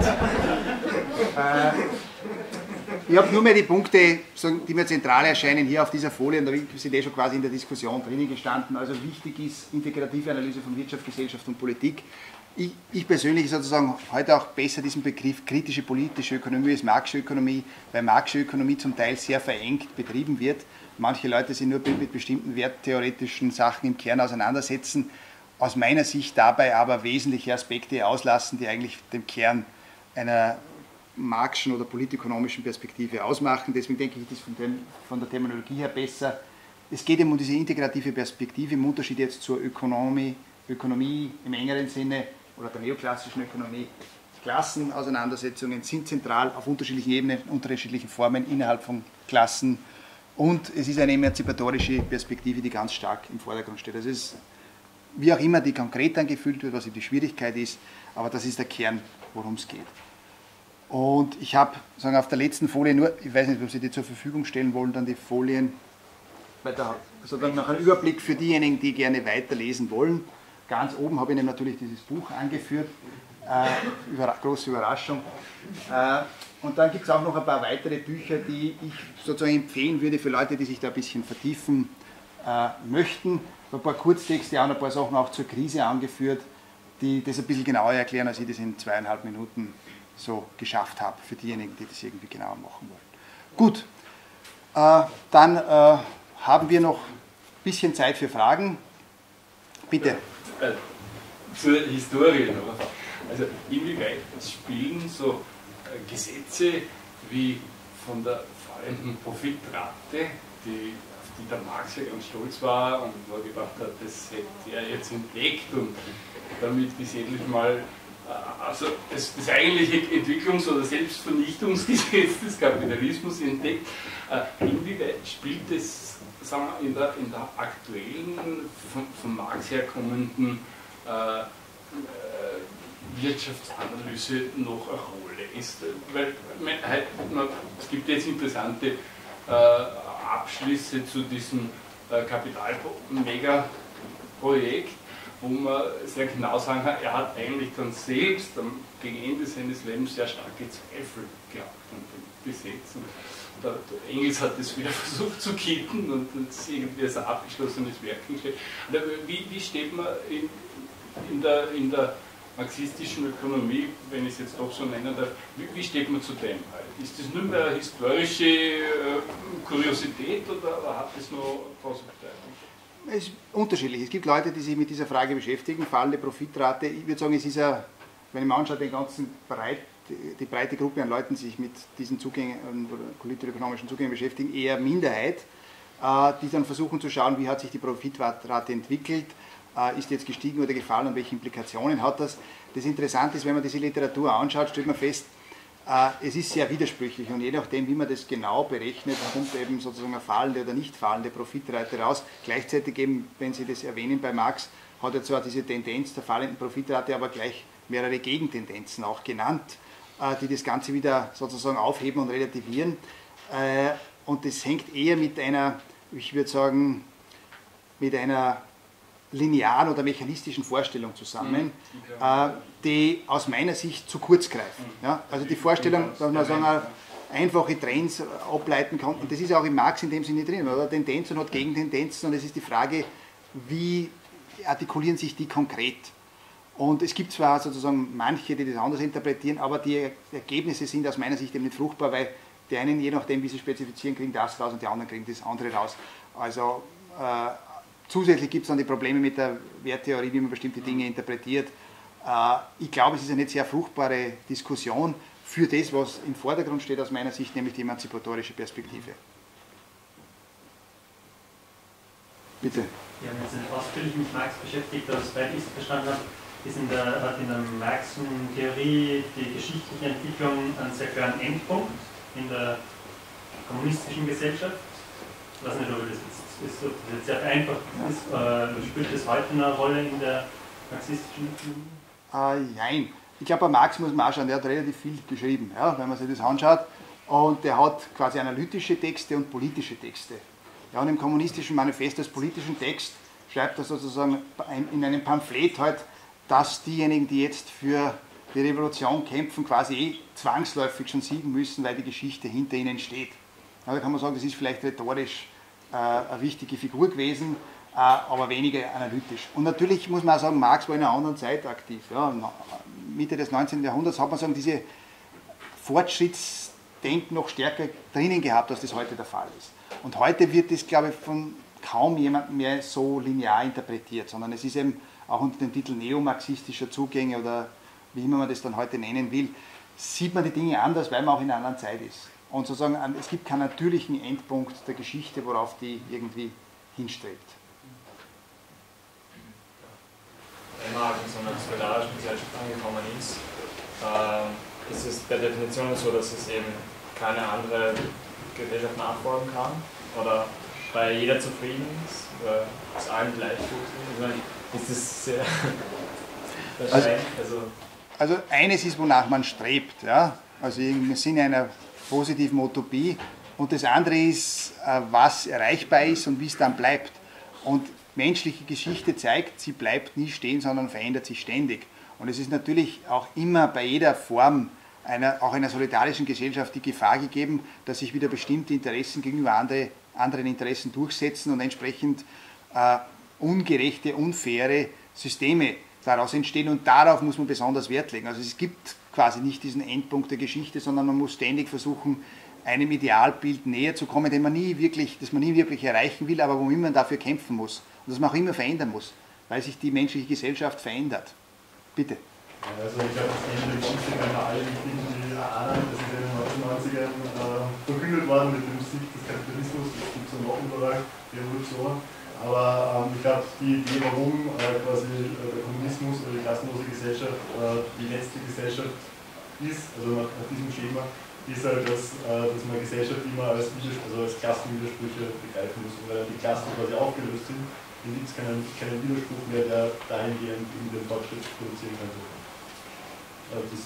ich habe nur mehr die Punkte, die mir zentral erscheinen, hier auf dieser Folie, und da sind schon quasi in der Diskussion drinnen gestanden. Also wichtig ist integrative Analyse von Wirtschaft, Gesellschaft und Politik. Ich persönlich sozusagen heute auch besser diesen Begriff kritische politische Ökonomie als Marxische Ökonomie, weil Marxische Ökonomie zum Teil sehr verengt betrieben wird. Manche Leute sich nur mit bestimmten werttheoretischen Sachen im Kern auseinandersetzen, aus meiner Sicht dabei aber wesentliche Aspekte auslassen, die eigentlich den Kern einer marxischen oder politökonomischen Perspektive ausmachen. Deswegen denke ich, das ist von der Terminologie her besser. Es geht eben um diese integrative Perspektive im Unterschied jetzt zur Ökonomie im engeren Sinne oder der neoklassischen Ökonomie. Klassenauseinandersetzungen sind zentral auf unterschiedlichen Ebenen, unterschiedlichen Formen innerhalb von Klassen, und es ist eine emanzipatorische Perspektive, die ganz stark im Vordergrund steht. Also es ist, wie auch immer die konkret angefüllt wird, was die Schwierigkeit ist, aber das ist der Kern, worum es geht. Und ich habe auf der letzten Folie nur, ich weiß nicht, ob Sie die zur Verfügung stellen wollen, dann die Folien, sozusagen noch einen Überblick für diejenigen, die gerne weiterlesen wollen. Ganz oben habe ich Ihnen natürlich dieses Buch angeführt, große Überraschung. Und dann gibt es auch noch ein paar weitere Bücher, die ich sozusagen empfehlen würde für Leute, die sich da ein bisschen vertiefen möchten. Ein paar Kurztexte und ein paar Sachen auch zur Krise angeführt, die das ein bisschen genauer erklären, als ich das in 2,5 Minuten so geschafft habe, für diejenigen, die das irgendwie genauer machen wollen. Gut, dann haben wir noch ein bisschen Zeit für Fragen. Bitte. Zur Historie noch. Also inwieweit spielen so Gesetze wie von der fallenden Profitrate, auf die der Marx ja ganz stolz war und wo er gedacht hat, das hätte er jetzt entdeckt und damit gesetzlich mal also das eigentliche Entwicklungs- oder Selbstvernichtungsgesetz des Kapitalismus entdeckt. Inwieweit spielt das, sagen wir, in der aktuellen, von Marx herkommenden Wirtschaftsanalyse noch eine Rolle ist? Weil es gibt jetzt interessante Abschlüsse zu diesem Kapital-Mega-Projekt, wo man sehr genau sagen kann, er hat eigentlich dann selbst gegen Ende seines Lebens sehr starke Zweifel gehabt an dem Gesetz. Und der Engels hat das wieder versucht zu kitten und das irgendwie als ein abgeschlossenes Werk hingestellt. Wie steht man in der marxistischen Ökonomie, wenn ich es jetzt doch so nennen darf, wie steht man zu dem halt? Ist das nur mehr eine historische Kuriosität oder hat das noch große Bedeutung? Es ist unterschiedlich. Es gibt Leute, die sich mit dieser Frage beschäftigen, fallende Profitrate. Ich würde sagen, es ist ja, wenn ich mir anschaue, die breite Gruppe an Leuten, die sich mit diesen Zugängen oder politisch-ökonomischen Zugängen beschäftigen, eher Minderheit, die dann versuchen zu schauen, wie hat sich die Profitrate entwickelt, ist jetzt gestiegen oder gefallen und welche Implikationen hat das. Das Interessante ist, wenn man diese Literatur anschaut, stellt man fest, es ist sehr widersprüchlich und je nachdem, wie man das genau berechnet, kommt eben sozusagen eine fallende oder nicht fallende Profitrate raus. Gleichzeitig eben, wenn Sie das erwähnen bei Marx, hat er zwar diese Tendenz der fallenden Profitrate, aber gleich mehrere Gegentendenzen auch genannt, die das Ganze wieder sozusagen aufheben und relativieren. Und das hängt eher mit einer, ich würde sagen, mit einer linearen oder mechanistischen Vorstellung zusammen, die aus meiner Sicht zu kurz greift. Ja? Also die Vorstellung, dass man sagen, einfache Trends ableiten kann, und das ist auch im Marx in dem Sinne drin, oder? Tendenzen hat Gegentendenzen und es ist die Frage, wie artikulieren sich die konkret. Und es gibt zwar sozusagen manche, die das anders interpretieren, aber die Ergebnisse sind aus meiner Sicht eben nicht fruchtbar, weil die einen, je nachdem wie sie spezifizieren, kriegen das raus und die anderen kriegen das andere raus. Also zusätzlich gibt es dann die Probleme mit der Werttheorie, wie man bestimmte Dinge interpretiert. Ich glaube, es ist eine nicht sehr fruchtbare Diskussion für das, was im Vordergrund steht aus meiner Sicht, nämlich die emanzipatorische Perspektive. Bitte. Wir haben jetzt ausführlich mit Marx beschäftigt, aber soweit ich es verstanden habe, hat in der Marxischen Theorie die geschichtliche Entwicklung einen sehr klaren Endpunkt in der kommunistischen Gesellschaft. Ich weiß nicht, ob das jetzt sehr vereinfacht ist. Spielt das heute eine Rolle in der marxistischen Ökonomie? Nein. ich glaube, bei Marx muss man auch schauen, der hat relativ viel geschrieben, ja, wenn man sich das anschaut. Und der hat quasi analytische Texte und politische Texte. Ja, und im kommunistischen Manifest als politischen Text schreibt er sozusagen in einem Pamphlet halt, dass diejenigen, die jetzt für die Revolution kämpfen, quasi zwangsläufig schon siegen müssen, weil die Geschichte hinter ihnen steht. Ja, da kann man sagen, das ist vielleicht rhetorisch eine wichtige Figur gewesen, aber weniger analytisch. Und natürlich muss man auch sagen, Marx war in einer anderen Zeit aktiv. Ja, Mitte des 19. Jahrhunderts hat man sagen, diese Fortschrittsdenken noch stärker drinnen gehabt, als das heute der Fall ist. Und heute wird das, glaube ich, von kaum jemandem mehr so linear interpretiert, sondern es ist eben auch unter dem Titel neomarxistischer Zugänge oder wie immer man das dann heute nennen will, sieht man die Dinge anders, weil man auch in einer anderen Zeit ist. Und sozusagen, es gibt keinen natürlichen Endpunkt der Geschichte, worauf die irgendwie hinstrebt. Wenn man in so einer solidarischen Gesellschaft angekommen ist, ist es per Definition so, dass es eben keine andere Gesellschaft nachfolgen kann oder weil jeder zufrieden ist oder es allen gleich gut ist. Ist das sehr wahrscheinlich? Also eines ist, wonach man strebt, ja? Also im Sinne einer positiven Utopie, und das andere ist, was erreichbar ist und wie es dann bleibt. Und menschliche Geschichte zeigt, sie bleibt nie stehen, sondern verändert sich ständig. Und es ist natürlich auch immer bei jeder Form, auch einer solidarischen Gesellschaft, die Gefahr gegeben, dass sich wieder bestimmte Interessen gegenüber anderen Interessen durchsetzen und entsprechend ungerechte, unfaire Systeme daraus entstehen, und darauf muss man besonders Wert legen. Also es gibt quasi nicht diesen Endpunkt der Geschichte, sondern man muss ständig versuchen, einem Idealbild näher zu kommen, das man nie wirklich erreichen will, aber womit man dafür kämpfen muss und das man auch immer verändern muss, weil sich die menschliche Gesellschaft verändert. Bitte. Also ich glaube, das Ende der Geschichte kann man alle wichtigen ahnen, das ist in den 1990ern verkündet worden mit dem Sieg des Kapitalismus, das gibt es so noch überall, die Revolution. Aber ich glaube, die Idee, warum quasi der Kommunismus oder die klassenlose Gesellschaft die letzte Gesellschaft ist, also nach diesem Schema, ist halt, dass man Gesellschaft immer als Klassenwidersprüche begreifen muss. Und weil die Klassen quasi aufgelöst sind, dann gibt es keinen Widerspruch mehr, der dahingehend in den Fortschritt produzieren könnte. Das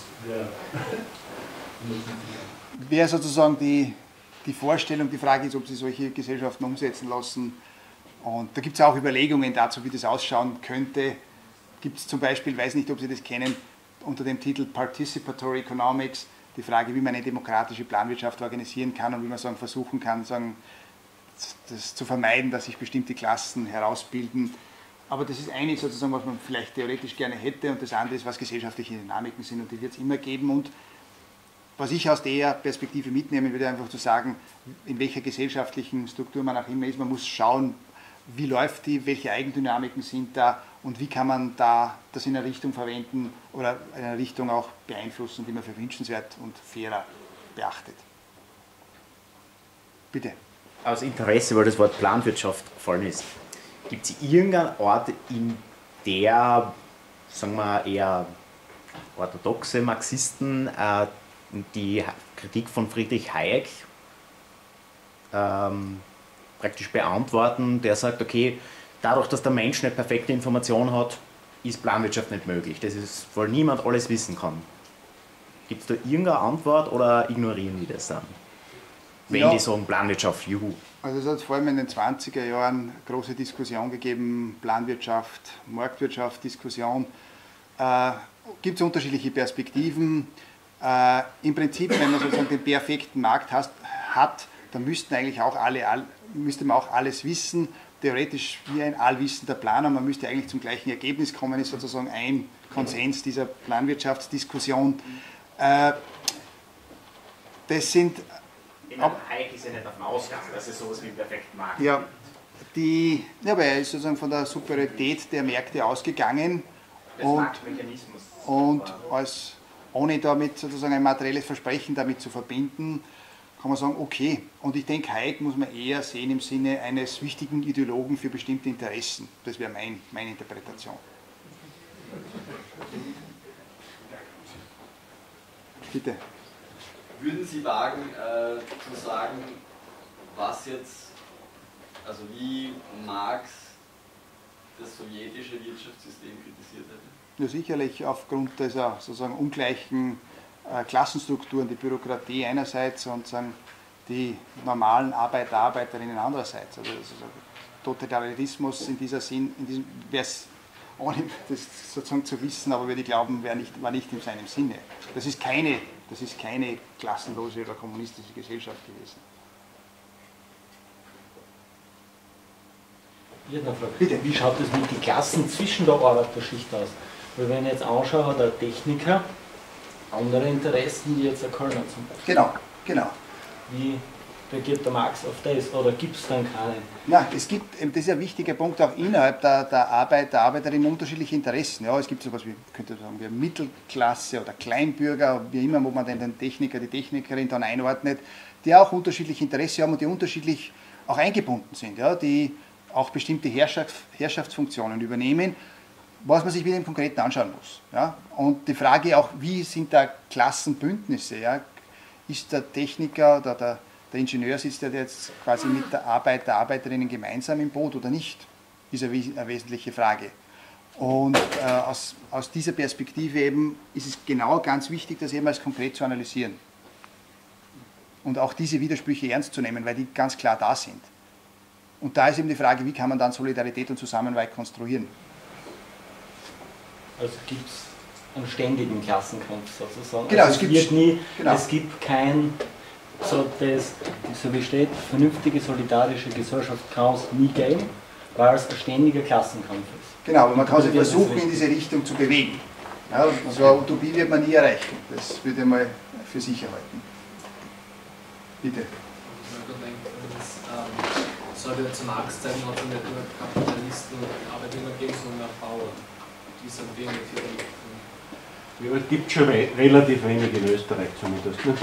wäre sozusagen die Vorstellung, die Frage ist, ob sie solche Gesellschaften umsetzen lassen. Und da gibt es auch Überlegungen dazu, wie das ausschauen könnte. Gibt es zum Beispiel, ich weiß nicht, ob Sie das kennen, unter dem Titel Participatory Economics, die Frage, wie man eine demokratische Planwirtschaft organisieren kann und wie man versuchen kann, das zu vermeiden, dass sich bestimmte Klassen herausbilden. Aber das ist eines sozusagen, was man vielleicht theoretisch gerne hätte, und das andere ist, was gesellschaftliche Dynamiken sind, und die wird es immer geben. Und was ich aus der Perspektive mitnehmen würde, einfach zu sagen, in welcher gesellschaftlichen Struktur man auch immer ist, man muss schauen, wie läuft die, welche Eigendynamiken sind da und wie kann man da das in eine Richtung verwenden oder in eine Richtung auch beeinflussen, die man für wünschenswert und fairer beachtet. Bitte. Aus Interesse, weil das Wort Planwirtschaft gefallen ist. Gibt es irgendeinen Ort, in der, sagen wir, eher orthodoxe Marxisten die Kritik von Friedrich Hayek praktisch beantworten, der sagt, okay, dadurch, dass der Mensch eine perfekte Information hat, ist Planwirtschaft nicht möglich. Das ist, weil niemand alles wissen kann. Gibt es da irgendeine Antwort oder ignorieren die das dann? Wenn die sagen, Planwirtschaft, juhu. Also es hat vor allem in den 20er Jahren große Diskussion gegeben, Planwirtschaft, Marktwirtschaft, Diskussion. Gibt es unterschiedliche Perspektiven. Im Prinzip, wenn man sozusagen den perfekten Markt hat, dann müsste man auch alles wissen, theoretisch wie ein allwissender Planer, man müsste eigentlich zum gleichen Ergebnis kommen, ist sozusagen ein Konsens dieser Planwirtschaftsdiskussion. Das sind... Hayek ist ja nicht davon ausgegangen, dass es sowas wie einen perfekten Markt ja, aber er ist sozusagen von der Superiorität der Märkte ausgegangen und ohne damit sozusagen ein materielles Versprechen damit zu verbinden, kann man sagen, okay. Und ich denke, Hayek muss man eher sehen im Sinne eines wichtigen Ideologen für bestimmte Interessen. Das wäre meine Interpretation. Bitte. Würden Sie wagen, zu sagen, was jetzt, wie Marx das sowjetische Wirtschaftssystem kritisiert hätte? Ja, sicherlich aufgrund dieser sozusagen ungleichen Klassenstrukturen, die Bürokratie einerseits und sagen, die normalen Arbeiter, Arbeiterinnen andererseits. Also Totalitarismus in diesem Sinn, wäre es ohne das sozusagen zu wissen, aber würde ich glauben, war nicht in seinem Sinne. Das ist keine klassenlose oder kommunistische Gesellschaft gewesen. Ich hätte eine Frage. Bitte. Wie schaut es mit den Klassen zwischen der Arbeiterschicht aus? Weil wenn ich jetzt anschaue, hat der Techniker andere Interessen, die jetzt ein Kölner zum Beispiel. Genau. Wie reagiert der Marx auf das? Oder gibt es dann keine? Ja, es gibt, das ist ein wichtiger Punkt, auch innerhalb der Arbeiterinnen unterschiedliche Interessen. Ja, es gibt sowas wie, könnte man sagen, wie Mittelklasse oder Kleinbürger, wie immer, wo man den Techniker, die Technikerin dann einordnet, die auch unterschiedliche Interessen haben und die unterschiedlich auch eingebunden sind, ja, die auch bestimmte Herrschaftsfunktionen übernehmen, was man sich wieder im Konkreten anschauen muss. Ja. Und die Frage auch, wie sind da Klassenbündnisse? Ja? Ist der Techniker oder der Ingenieur sitzt ja jetzt quasi mit der Arbeiterinnen gemeinsam im Boot oder nicht? Ist eine wesentliche Frage. Und aus dieser Perspektive eben ist es genau ganz wichtig, das eben als konkret zu analysieren. Und auch diese Widersprüche ernst zu nehmen, weil die ganz klar da sind. Und da ist eben die Frage, wie kann man dann Solidarität und Zusammenhalt konstruieren? Also gibt es einen ständigen Klassenkampf sozusagen. Genau, also es gibt kein, so wie steht, vernünftige solidarische Gesellschaft kann es nie geben, weil es ein ständiger Klassenkampf ist. Genau, aber man kann sich versuchen, in diese Richtung zu bewegen. Ja, so eine Utopie wird man nie erreichen. Das würde ich mal für sicher halten. Bitte. Sollte zu Marx-Zeiten hat es nicht nur Kapitalisten und Arbeitnehmer gegeben, sondern auch Bauern. Die sind wenig ja, es gibt schon relativ wenig in Österreich zumindest. Ne?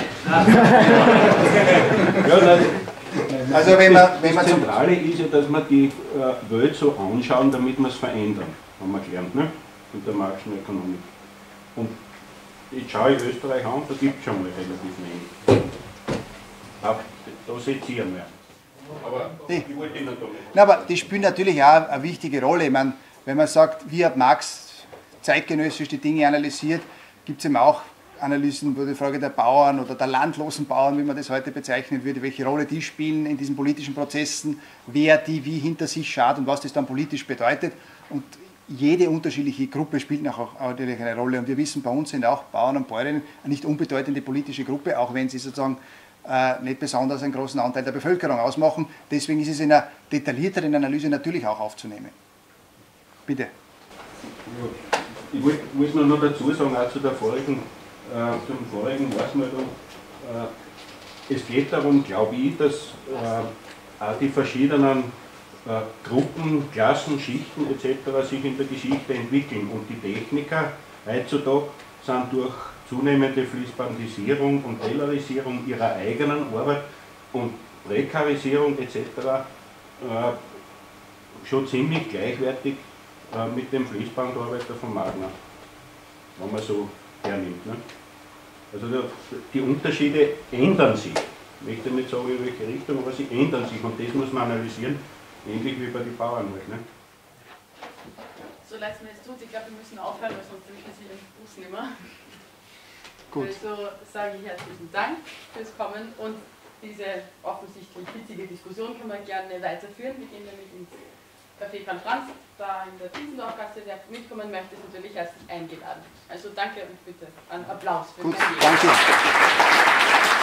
Also wenn man das Zentrale ist ja, dass wir die Welt so anschauen, damit wir es verändern, haben wir gelernt, ne? In der Marxischen Ökonomik. Und ich schaue Österreich an, da gibt es schon mal relativ wenig. Da seht ihr mehr. Aber ich wollte nicht damit. Na, aber die spielen natürlich auch eine wichtige Rolle. Ich meine, wenn man sagt, wie hat Marx zeitgenössisch die Dinge analysiert, gibt es eben auch Analysen, wo die Frage der Bauern oder der landlosen Bauern, wie man das heute bezeichnen würde, welche Rolle die spielen in diesen politischen Prozessen, wer die wie hinter sich schaut und was das dann politisch bedeutet. Und jede unterschiedliche Gruppe spielt natürlich eine Rolle. Und wir wissen, bei uns sind auch Bauern und Bäuerinnen eine nicht unbedeutende politische Gruppe, auch wenn sie sozusagen nicht besonders einen großen Anteil der Bevölkerung ausmachen. Deswegen ist es in einer detaillierteren Analyse natürlich auch aufzunehmen. Bitte. Ich wollte noch dazu sagen, auch zum vorigen Wortmeldung, es geht darum, glaube ich, dass auch die verschiedenen Gruppen, Klassen, Schichten etc. sich in der Geschichte entwickeln und die Techniker heutzutage sind durch zunehmende Fließbandisierung und Taylorisierung ihrer eigenen Arbeit und Prekarisierung etc. Schon ziemlich gleichwertig mit dem Fließbandarbeiter von Magna, wenn man so hernimmt. Ne? Also die Unterschiede ändern sich. Ich möchte nicht sagen, in welche Richtung, aber sie ändern sich und das muss man analysieren, ähnlich wie bei den Bauern. Ne? So leid es mir jetzt tut, ich glaube, wir müssen aufhören, weil sonst erwischen Sie den Bus nicht mehr. Gut. Also sage ich herzlichen Dank fürs Kommen und diese offensichtlich witzige Diskussion können wir gerne weiterführen. Wir gehen nämlich ins Café Franz, da in der Tiesendorfgasse. Wer mitkommen möchte, ist natürlich herzlich eingeladen. Also danke und bitte einen Applaus für Gut, danke.